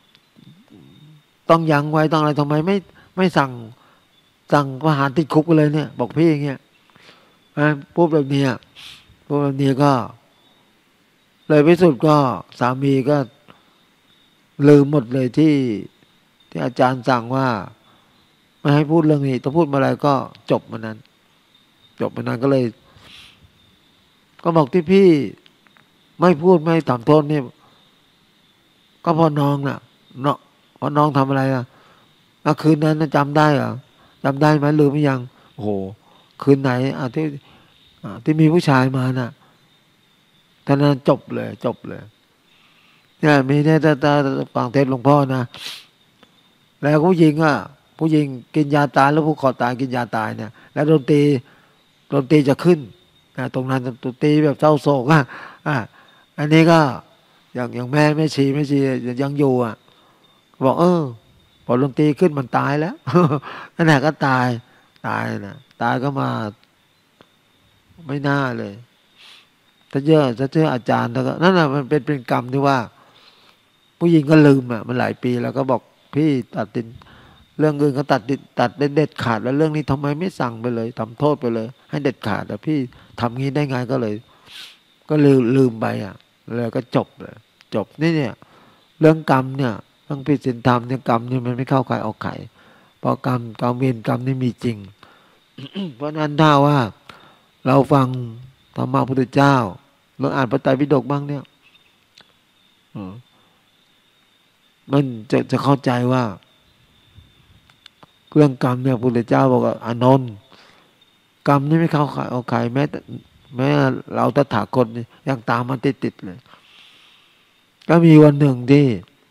ต้องยั้งไว้ต้องอะไรทำไมไม่ไม่สั่งสั่งประหารติดคุกไปเลยเนี่ยบอกพี่อย่างเงี้ยนะพูดแบบนี้พูดแบบนี้ก็เลยพิสุทธิ์ก็สามีก็ลืมหมดเลยที่ที่อาจารย์สั่งว่าไม่ให้พูดเรื่องนี้ถ้าพูดมาอะไรก็จบมันนั้นจบมันนั้นก็เลยก็บอกที่พี่ไม่พูดไม่ทำโทษนี่ก็เพอน้องน่ะเนาะเพราะน้องทำอะไรอ่ะคืนนั้นจำได้เหรอจำได้ไหมลืมหรือยังโอ้โหคืนไหนอ่ะที่อ่ะที่มีผู้ชายมาน่ะท่านนั้นจบเลยจบเลยเนี่ยมีเนี่ยถ้าถ้าฟังเทศน์หลวงพ่อนะแล้วผู้หญิงอ่ะผู้หญิงกินยาตายแล้วผู้ขอตายกินยาตายเนี่ยแล้วดนตรีดนตรีจะขึ้นนะตรงนั้นดนตรีแบบเศร้าโศกอ่ะอ่ะอันนี้ก็อย่างอย่างแม่แม่ชีแม่ชียังอยู่อ่ะบอกเออพอดนตรีขึ้นมันตายแล้วนั่นแหละก็ตายตายนะตายก็มาไม่น่าเลยถ้าเจอถ้าเจออาจารย์แล้วก็นั่นแหละมันเป็นเป็นกรรมที่ว่าผู้หญิงก็ลืมอ่ะมันหลายปีแล้วก็บอกพี่ตัดตินเรื่องอื่นก็ตัดติดตัดเด็ดขาดแล้วเรื่องนี้ทำไมไม่สั่งไปเลยทำโทษไปเลย ให้เด็ดขาดแต่พี่ทำงี้ได้ไงก็เลย ก็ลืมลืมไปอ่ะเลยก็จบเลยจบนี่เนี่ยเรื่องกรรมเนี่ยเรื่องผิดศีลธรรมเนี่ยกรรมเนี่ยมันไม่เข้าใครออกใครเพราะกรรมกรรมเวรกรรมนี่มีจริง เพราะนั้นถ้าว่าเราฟังธรรมะพุทธเจ้าเราอ่านพระไตรปิฎกบ้างเนี่ยมันจะจะเข้าใจว่าเรื่องกรรมเนี่ยพระพุทธเจ้าบอกว่าอานนท์กรรมนี่ไม่เข้าใครออกใครแม้แต่แม้เราตถาคตยังตามมันติดติดเลยก็มีวันหนึ่งที่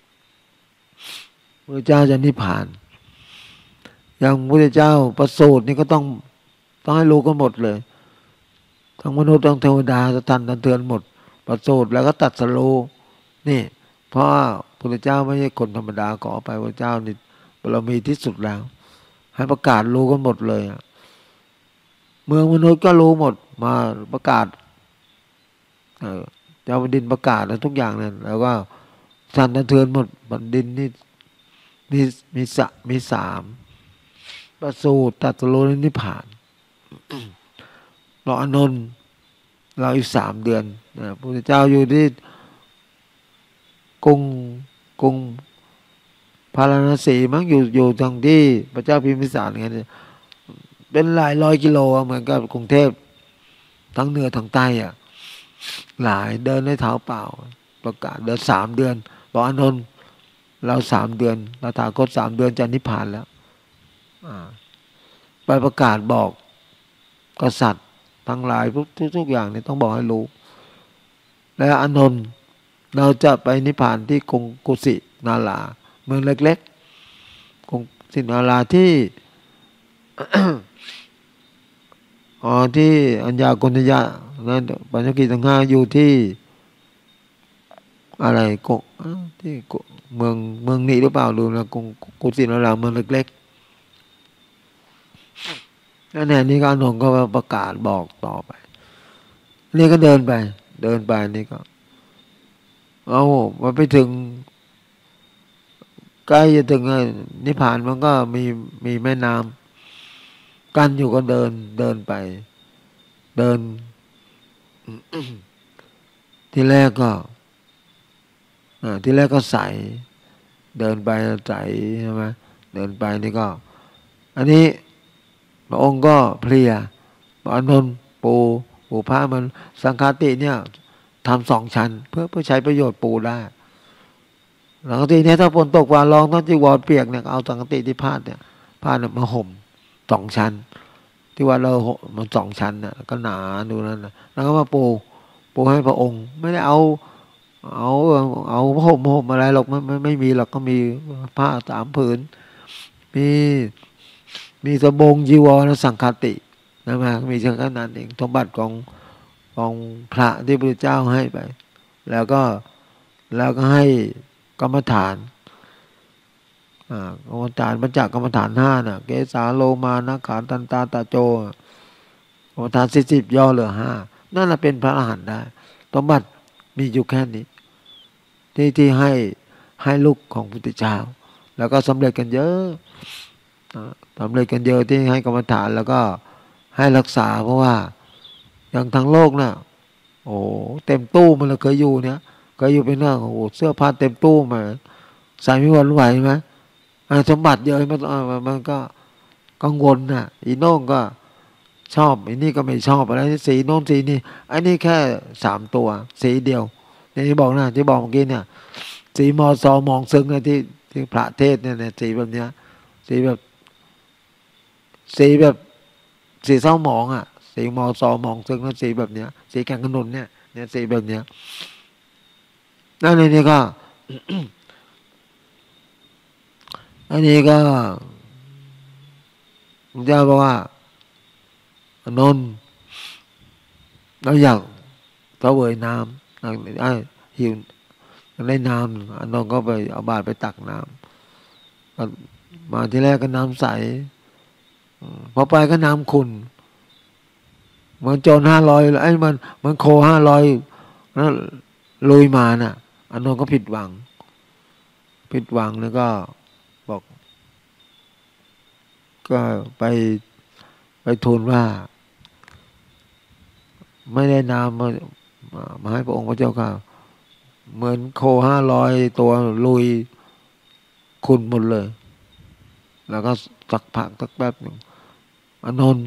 พระเจ้าจะนิพพานอย่างพระเจ้าประสูตินี่ก็ต้องต้องให้รู้กันหมดเลยทั้งมนุษย์ทั้งเทวดาสตันตันเตือนหมดประสูติแล้วก็ตัดสรู้นี่เพราะว่าพระเจ้าไม่ใช่คนธรรมดาขอไปพระเจ้านี่บารมีที่สุดแล้วให้ประกาศรู้กันหมดเลยเมืองมนุษย์ก็รู้หมดมาประกาศเออเจ้าแผ่นดินประกาศแล้วทุกอย่างนั่นแล้วก็สั่นสะเทือนหมดแผ่นดินนี่มีมีสะมีสามประสูติตรัสรู้นิพพานรออานนท์เราอีกสามเดือนนะพระพุทธเจ้าอยู่ที่กรุงกรุงพาราณสีมั้งอยู่อยู่ทางที่พระเจ้าพิมพิสารไงเนี่ยเป็นหลายร้อยกิโลเหมือนกับกรุงเทพทั้งเหนือทั้งใต้อ่ะหลายเดินด้วยเท้าเปล่าประกาศเดินสามเดือนบอกอานนท์เราสามเดือนเราถาคตสามเดือนจะนิพพานแล้วไปประกาศบอกกษัตริย์ทั้งหลายทุกทุกอย่างนี่ต้องบอกให้รู้แล้วอานนท์เราจะไปนิพพานที่กรุงกุสินาราเมืองเล็กๆกรุงกุสินาราที่ อ๋อที่อัญญากนัญญานั่นปัญญกิจทั้งห้าอยู่ที่อะไรกที่เมืองเมืองนี้หรือเปล่าดูนะกรุงกุสินาราเมืองเล็กๆนั่นแหละนี่ก็อานนท์ก็ประกาศบอกต่อไปนี่ก็เดินไปเดินไปนี่ก็เอามาไปถึงใกล้จะถึงนิพพานมันก็มีมีแม่น้ำกันอยู่ก็เดินเดินไปเดิน ที่แรกก็ที่แรกก็ใสเดินไปใสใช่ไหมเดินไปนี่ก็อันนี้พระองค์ก็เพลียอานนท์ปูปูผ้ามันสังฆาติเนี่ยทำสองชั้นเพื่อเพื่อใช้ประโยชน์ปูได้หลังจากนี้ถ้าฝนตกฟ้าร้องต้องจีวรเปียกเนี่ยเอาสังฆติที่ผ้าเนี่ยผ้าเนี่ยมาห่มสองชั้นที่ว่าเรามันสองชั้นน่ะก็หนาดูนั่นนะแล้วก็มาปูปูให้พระองค์ไม่ได้เอาเอาเอาห่มห่มอะไรหรอกไม่ไม่ไม่มีหรอกก็มีผ้าสามผืนมีมีสบงจีวรและสังฆตินะมามีเช่นนั้นเองสมบัติของของพระที่พระเจ้าให้ไปแล้วก็แล้วก็ให้กรรมฐานอ่ากรรมฐานมาจากกรรมฐานห้าน่ะเกสาโลมานะขาตันตาตาโจกรรมฐานสิบสิบย่อเหลือห้านั่นแหละเป็นพระอรหันต์ได้สมบัติมีอยู่แค่นี้ที่ที่ให้ให้ลูกของพุทธเจ้าแล้วก็สำเร็จกันเยอะสำเร็จกันเยอะที่ให้กรรมฐานแล้วก็ให้รักษาเพราะว่าอย่างทางโลกน่ะโอ้เต็มตู้มันเราเคยอยู่เนี่ยเคยอยู่เป็นเรื่องโอ้เสื้อผ้าเต็มตู้มาใส่ไม่หวั่นไหวไหมสมบัติเยอะมันมันก็กังวลน่ะอีโน่งก็ชอบอันนี้ก็ไม่ชอบอะไรสีโน้นสีนี้อันนี้แค่สามตัวสีเดียวที่บอกนะที่บอกเมื่อกี้เนี่ยสีมอซอมองซึ้งเนี่ยที่ที่พระเทศเนี่ยสีแบบเนี้ยสีแบบสีแบบสีเศร้าหมองอ่ะสีมอซอมองซึ้งแล้วสีแบบเนี้ยสีแกงขนุนเนี่ยเนี่ยสีแบบเนี้ยนั่นเลยนี่ก็ อันนี้ก็ผมจะบอกว่าอนนท์เราอยากเสวยน้ำไอ้หิวได้น้ำอนนท์ก็ไปเอาบาตรไปตักน้ำมาที่แรกก็น้ำใสพอไปก็น้ำขุ่นเหมือนโจรห้าร้อยไอ้มันมันโคห้าร้อยแล้วลุยมาน่ะอนนท์ก็ผิดหวังผิดหวังแล้วก็บอกก็ไปไปทูลว่าไม่ได้นำมามาให้พระองค์พระเจ้าค่ะเหมือนโคห้าร้อยตัวลุยขุนหมดเลยแล้วก็สักพักสักแป๊บหนึ่งอนนท์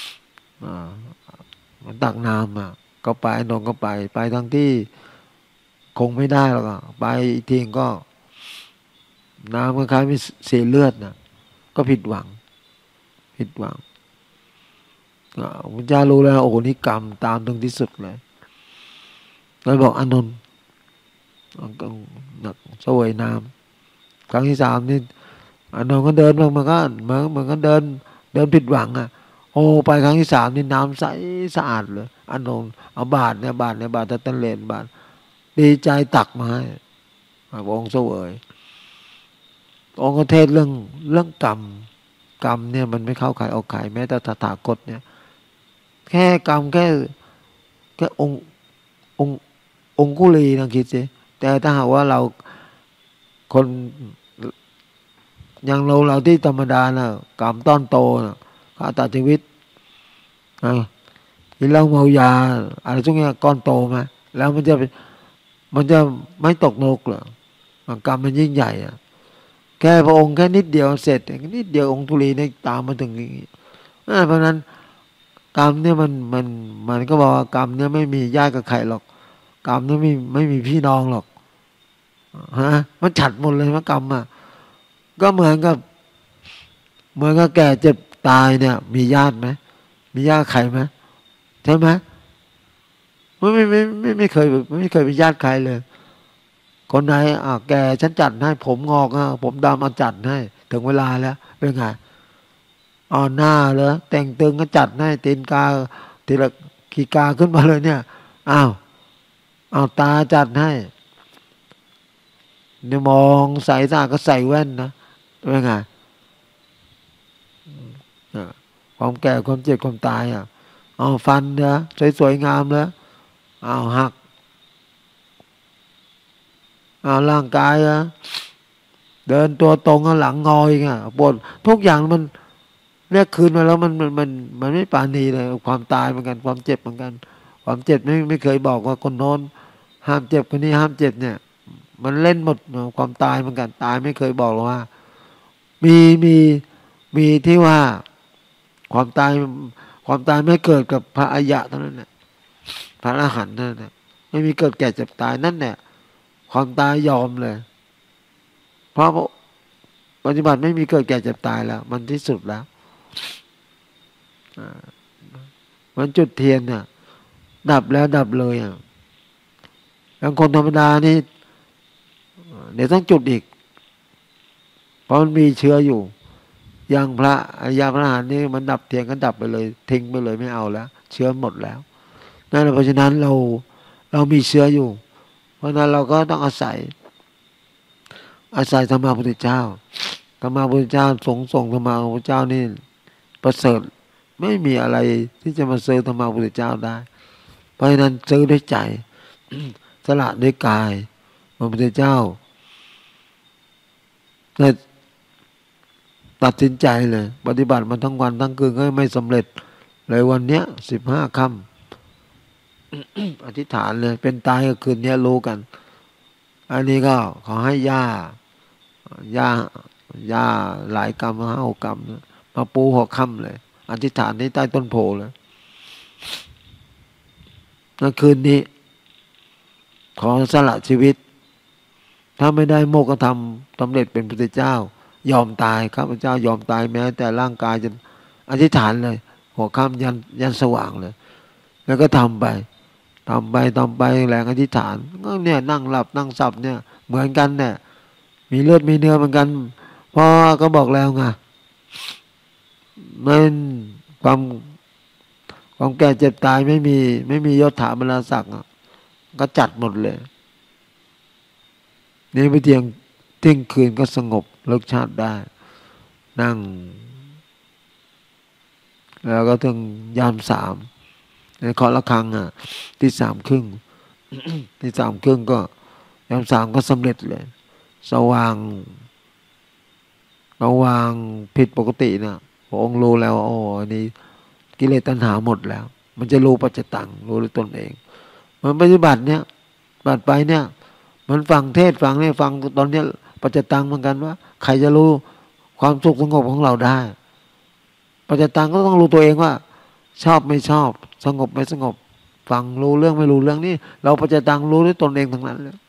มันตักน้ำอ่ะก็ไปอนนท์ก็ไปไปทั้งที่คงไม่ได้หรอกไปอีกทีก็น้ำคล้ายๆมีเสียเลือดนะก็ผิดหวังผิดหวังพระเจ้ารู้แล้วโอ้โหนี่กรรมตามถึงที่สุดเลยเลยบอกอานนท์หนักเสวยน้ำครั้งที่สามนี่อานนท์ก็เดินมามันก็มันมันก็เดินเดินผิดหวังอ่ะโอ้ไปครั้งที่สามนี่น้ำใสสะอาดเลยอานนท์เอาบาทเนี่ยบาทเนี่ยบาทตันเลนบาทดีใจตักมาให้พระองค์เสวยองค์เทศเรื่องเรื่องกรรมกรรมเนี่ยมันไม่เข้าใครออกใครแม้แต่ตถาคตเนี่ยแค่กรรมแค่แค่องค์องค์องคุลีนะคิดสิแต่ถ้าหากว่าเราคนอย่างเราเราที่ธรรมดานะกรรมต้อนโตนะขาตัดชีวิตนะกินเหล้าเมายาอะไรทุกอย่างก้อนโตมาแล้วมันจะมันจะไม่ตกนรกเหรอกรรมมันยิ่งใหญ่อะแค่พระองค์แค่นิดเดียวเสร็จนิดเดียวองค์ธุลีนี่ตามมาถึงนี้เพราะนั้นกรรมเนี่ยมันมันมันก็บอกว่ากรรมเนี่ยไม่มีญาติกับใครหรอกกรรมเนี่ยไม่ไม่มีพี่น้องหรอกฮะมันฉัดหมดเลยว่ากรรมอ่ะก็เหมือนกับเหมือนกับแก่เจ็บตายเนี่ยมีญาติไหมมีญาติใครไหมใช่ไหมไม่ไม่ไม่ไม่ไม่เคยไม่เคยเป็นญาติใครเลยคนไหนอ่ะแกฉันจัดให้ผมงอกอ่ะผมดำมาจัดให้ถึงเวลาแล้วเป็นไงอ่อนหน้าเลยแต่งตึงก็จัดให้ตีนกาทีละขีกาขึ้นมาเลยเนี่ยอ้าวอ้าวตาจัดให้เนี่ยมองใส่ตาก็ใส่แว่นนะเป็นไงความแก่ความเจ็บความตายอ่ะเอาฟันเนี่ยสวยๆงามแล้วเอาหักเอาร่างกายอ่ะเดินตัวตรงหลังงอยไงปวดทุกอย่างมันเรียกคืนมาแล้วมันมันมันมันไม่ปราณีเลยความตายเหมือนกันความเจ็บเหมือนกันความเจ็บไม่ไม่เคยบอกว่าคนโน้นห้ามเจ็บคนนี้ห้ามเจ็บเนี่ยมันเล่นหมดความตายเหมือนกันตายไม่เคยบอกหรอกว่ามีมีมีที่ว่าความตายความตายไม่เกิดกับพระอริยะเท่านั้นแหละพระอรหันต์นั่นแหละไม่มีเกิดแก่เจ็บตายนั่นแหละความตายยอมเลยเพราะปฏิบัติไม่มีเกิดแก่เจ็บตายแล้วมันที่สุดแล้วมันจุดเทียนเนี่ยดับแล้วดับเลยอ่ะบางคนธรรมดานี่เดี๋ยวต้องจุดอีกเพราะมันมีเชื้ออยู่อย่างพระอริยพระอรหันต์นี่มันดับเทียนก็ดับไปเลยทิ้งไปเลยไม่เอาแล้วเชื้อหมดแล้วนั่นแหละเพราะฉะนั้นเราเรามีเชื้ออยู่เพราะนั้นเราก็ต้องอาศัยอาศัยธรรมะพุทธเจ้าธรรมะพุทธเจ้าสงฆ์ส่งธรรมะพุทธเจ้านี่ประเสริฐไม่มีอะไรที่จะมาซื้อธรรมะพุทธเจ้าได้เพราะฉะนั้นซื้อด้วยใจ สละด้วยกายพระพุทธเจ้าเนี่ยตัดสินใจเลยปฏิบัติมาทั้งวันทั้งคืนก็ไม่สำเร็จเลยวันเนี้ยสิบห้าค่ำ อธิษฐานเลยเป็นตายก็คืนนี้รู้กันอันนี้ก็ขอให้ย่าย่าย่าหลายกรรมห้าหกกรรมมาปูหัวค่ำเลยอธิษฐานที่ใต้ต้นโพเลยแล้วคืนนี้ขอสละชีวิตถ้าไม่ได้โมกขธรรมสำเร็จเป็นพระพุทธเจ้ายอมตายข้าพเจ้ายอมตายแม้แต่ร่างกายจะอธิษฐานเลยหัวค่ำยันยันสว่างเลยแล้วก็ทำไปทำไปทำไปแรงอธิษฐานก็เนี่ยนั่งหลับนั่งสับเนี่ยเหมือนกันเนี่ยมีเลือดมีเนื้อเหมือนกันเพราะก็บอกแล้วไงมันความความแก่เจ็บตายไม่มีไม่มียศถาบรรดาศักดิ์ก็จัดหมดเลยนี่ไปเที่ยงเที่ยงคืนก็สงบเลิกชาติได้นั่งแล้วก็ถึงยามสามในเคาะระฆังอ่ะที่สามครึ่ง ที่สามครึ่งก็ยามสามก็สำเร็จเลยสว่างสว่างผิดปกตินะพระองค์รู้แล้วโอ้อันนี้กิเลสตัณหาหมดแล้วมันจะรู้ปัจจตังรู้ด้วยตนเองมันปฏิบัติเนี่ยปฏิบัติไปเนี่ยมันฟังเทศฟังเนี่ยฟังตอนเนี้ยปัจจตังเหมือนกันว่าใครจะรู้ความสุขสงบของเราได้ปัจจตังก็ต้องรู้ตัวเองว่าชอบไม่ชอบสงบไม่สงบฟังรู้เรื่องไม่รู้เรื่องนี่เราปัจจตังรู้ด้วยตนเองทั้งนั้นเลย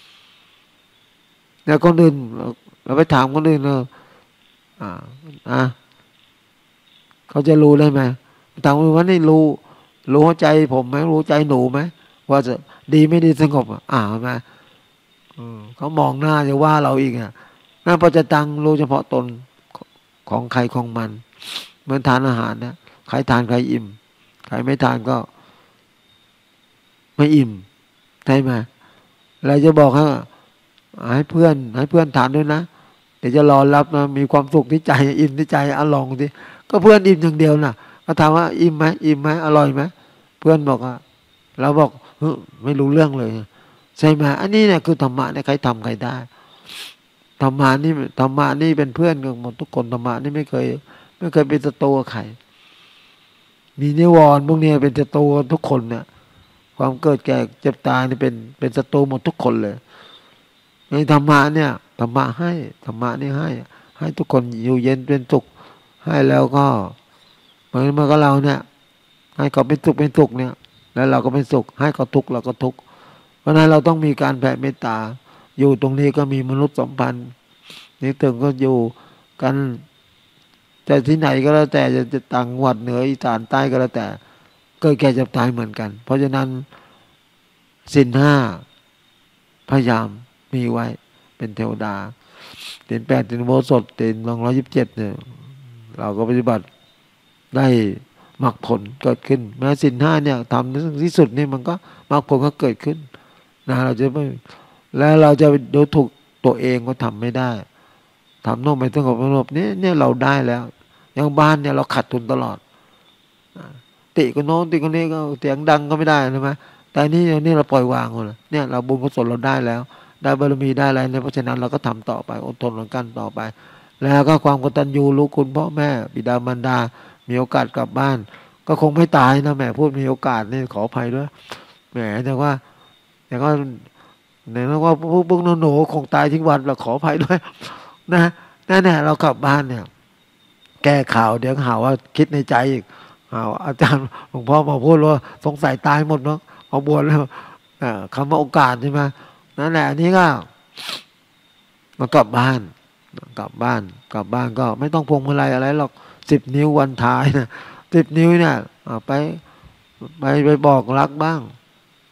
แล้วคนอื่นเราไปถามคนอื่นเอออ่าอ่ะเขาจะรู้ได้ไหมถามว่านี่รู้รู้ใจผมไหมรู้ใจหนูไหมว่าจะดีไม่ดีสงบอ่าไหมเขามองหน้าจะว่าเราอีกอ่ะนั่นปัจจตังรู้เฉพาะตนของใครของมันเหมือนทานอาหารนะใครทานใครอิ่มใครไม่ทานก็ไม่อิ่มใช่ไหมเราจะบอกให้ให้เพื่อนให้เพื่อนทานด้วยนะเดี๋ยวจะรอรับนะมีความสุขที่ใจอิ่มที่ใจอลองสิก็เพื่อนอิ่มอย่างเดียวนะก็ถามว่าอิ่มไหมอิ่มไหมอร่อยไหมเพื่อนบอกว่าเราบอกเฮ้ยไม่รู้เรื่องเลยใช่ไหมอันนี้เนี่ยคือธรรมะเนี่ยใครทำใครได้ธรรมะนี่ธรรมะนี่เป็นเพื่อนกันหมดทุกคนธรรมะนี่ไม่เคยไม่เคยเป็นศัตรูกับใครมีนิวรณ์พวกนี้เป็นศัตรูทุกคนเนี่ยความเกิดแก่เจ็บตายนี่เป็นเป็นศัตรูหมดทุกคนเลยในธรรมะเนี่ยธรรมะให้ธรรมะนี่ให้ให้ทุกคนอยู่เย็นเป็นสุขให้แล้วก็เหมือนเมื่อก็เราเนี่ยให้เขาเป็นสุขเป็นสุขเนี่ยแล้วเราก็เป็นสุขให้เขาทุกข์เราก็ทุกข์เพราะนั้นเราต้องมีการแผ่เมตตาอยู่ตรงนี้ก็มีมนุษย์สัมพันธ์นี่ถึงก็อยู่กันแต่ที่ไหนก็แล้วแต่จะจะต่างจังหวัดเหนืออีสานใต้ก็แล้วแต่เกิดแก่เจ็บตายเหมือนกันเพราะฉะนั้นศีลห้าพยายามมีไว้เป็นเทวดาศีลแปดศีลอุโบสถศีลสองร้อยยี่สิบเจ็ดเนี่ยเราก็ปฏิบัติได้มรรคผลเกิดขึ้นแม้ศีลห้าเนี่ยทำที่สุดนี่มันก็มรรคผลก็เกิดขึ้นนะเราจะไม่แล้วเราจะดูถูกตัวเองก็ทำไม่ได้ทำนอกไม่สงบสงบนี่เนี่ยเราได้แล้วอย่างบ้านเนี่ยเราขัดทุนตลอดติก็โน้นติก็นี้ก็เสียงดังก็ไม่ได้ใช่ไหมแต่นี่นี่เราปล่อยวางหมดเลยเนี่ยเราบุญกุศลเราได้แล้วได้บารมีได้อะไรเนี่ยเพราะฉะนั้นเราก็ทำต่อไปอดทนอดกั้นต่อไปแล้วก็ความกตัญญูรู้คุณพ่อแม่บิดามารดามีโอกาสกลับบ้านก็คงไม่ตายนะแม่พูดมีโอกาสนี่ขออภัยด้วยแหมแต่ว่าแต่ก็เนี่ยว่าพวกพวกหนูคงตายทิ้งวันเราขออภัยด้วยนะนั่นแหละเรากลับบ้านเนี่ยแก้ข่าวเดี๋ยวหาว่าคิดในใจอีกหาอาจารย์หลวงพ่อมาพูดว่าสงสัยตายหมดเนาะเอาบวชแล้วคำว่าโอกาสใช่ไหมนั่นแหละอันนี้ก็มากลับบ้านกลับบ้านกลับบ้านก็ไม่ต้องพวงมาลัยอะไรหรอกสิบนิ้ววันท้ายนะสิบนิ้วเนี่ยไปไปไปบอกรักบ้าง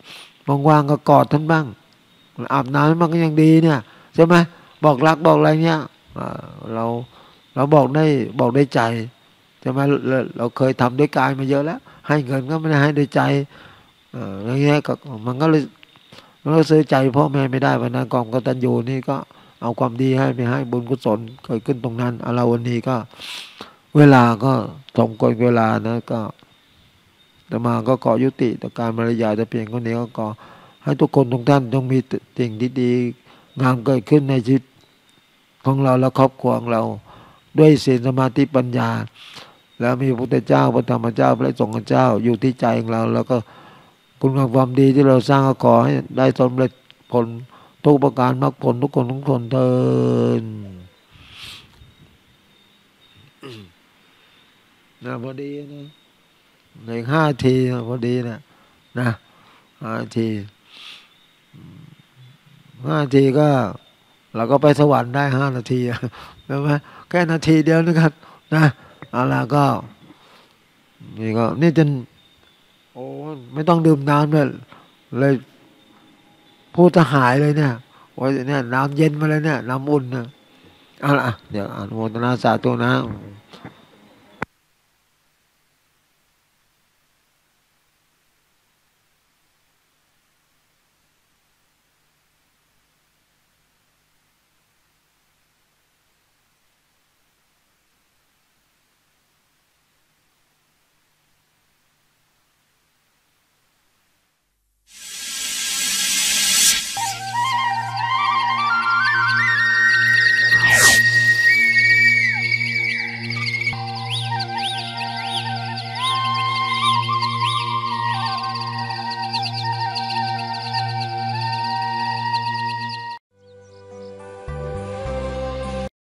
ว่างๆก็กอดท่านบ้างอาบน้ำมันก็ยังดีเนี่ยใช่ไหมบอกรักบอกอะไรเงี้ยเราเราบอกได้บอกได้ใจใช่ไหมเราเราเคยทำด้วยกายมาเยอะแล้วให้เงินก็ไม่ได้ให้ด้วยใจอย่างเงี้ยก็มันก็เลยมันก็ซื้อใจพ่อแม่ไม่ได้วันนั้นกองกตัญญูนี่ก็เอาความดีให้ไปให้บุญกุศลเกิดขึ้นตรงนั้นเอาเราวันนี้ก็เวลาก็สมควรเวลานะก็แต่มาก็ขอยุติต่อการบรรยายแต่เพียงเท่านี้ก็ขอให้ทุกคนทุกท่านต้องมีสิ่งดีๆงามเกิดขึ้นในชีวิตของเราและครอบครัวของเราด้วยศีลสมาธิปัญญาแล้วมีพระพุทธเจ้าพระธรรมเจ้าพระสงฆ์เจ้าอยู่ที่ใจของเราแล้วก็คุณงามความดีที่เราสร้างก็ขอให้ได้สำเร็จผลทุกประการมรรคผลทุกคนทุกคนเถิดนะพอดีนะในห้าทีพอดีนะนะห้าทีห้าทีก็เราก็ไปสวรรค์ได้ห้านาทีใช่ไหมแค่นาทีเดียวนะครับนะเอาละก็นี่ก็นี่จนโอ้ไม่ต้องดื่มน้ำเลยเลยพูดจะหายเลยเนี่ยโอ้ยเนี่ยน้ำเย็นมาเลยเนี่ยน้ำอุ่นนะเอาละเดี๋ยวอนุโมทนาสาธุนะ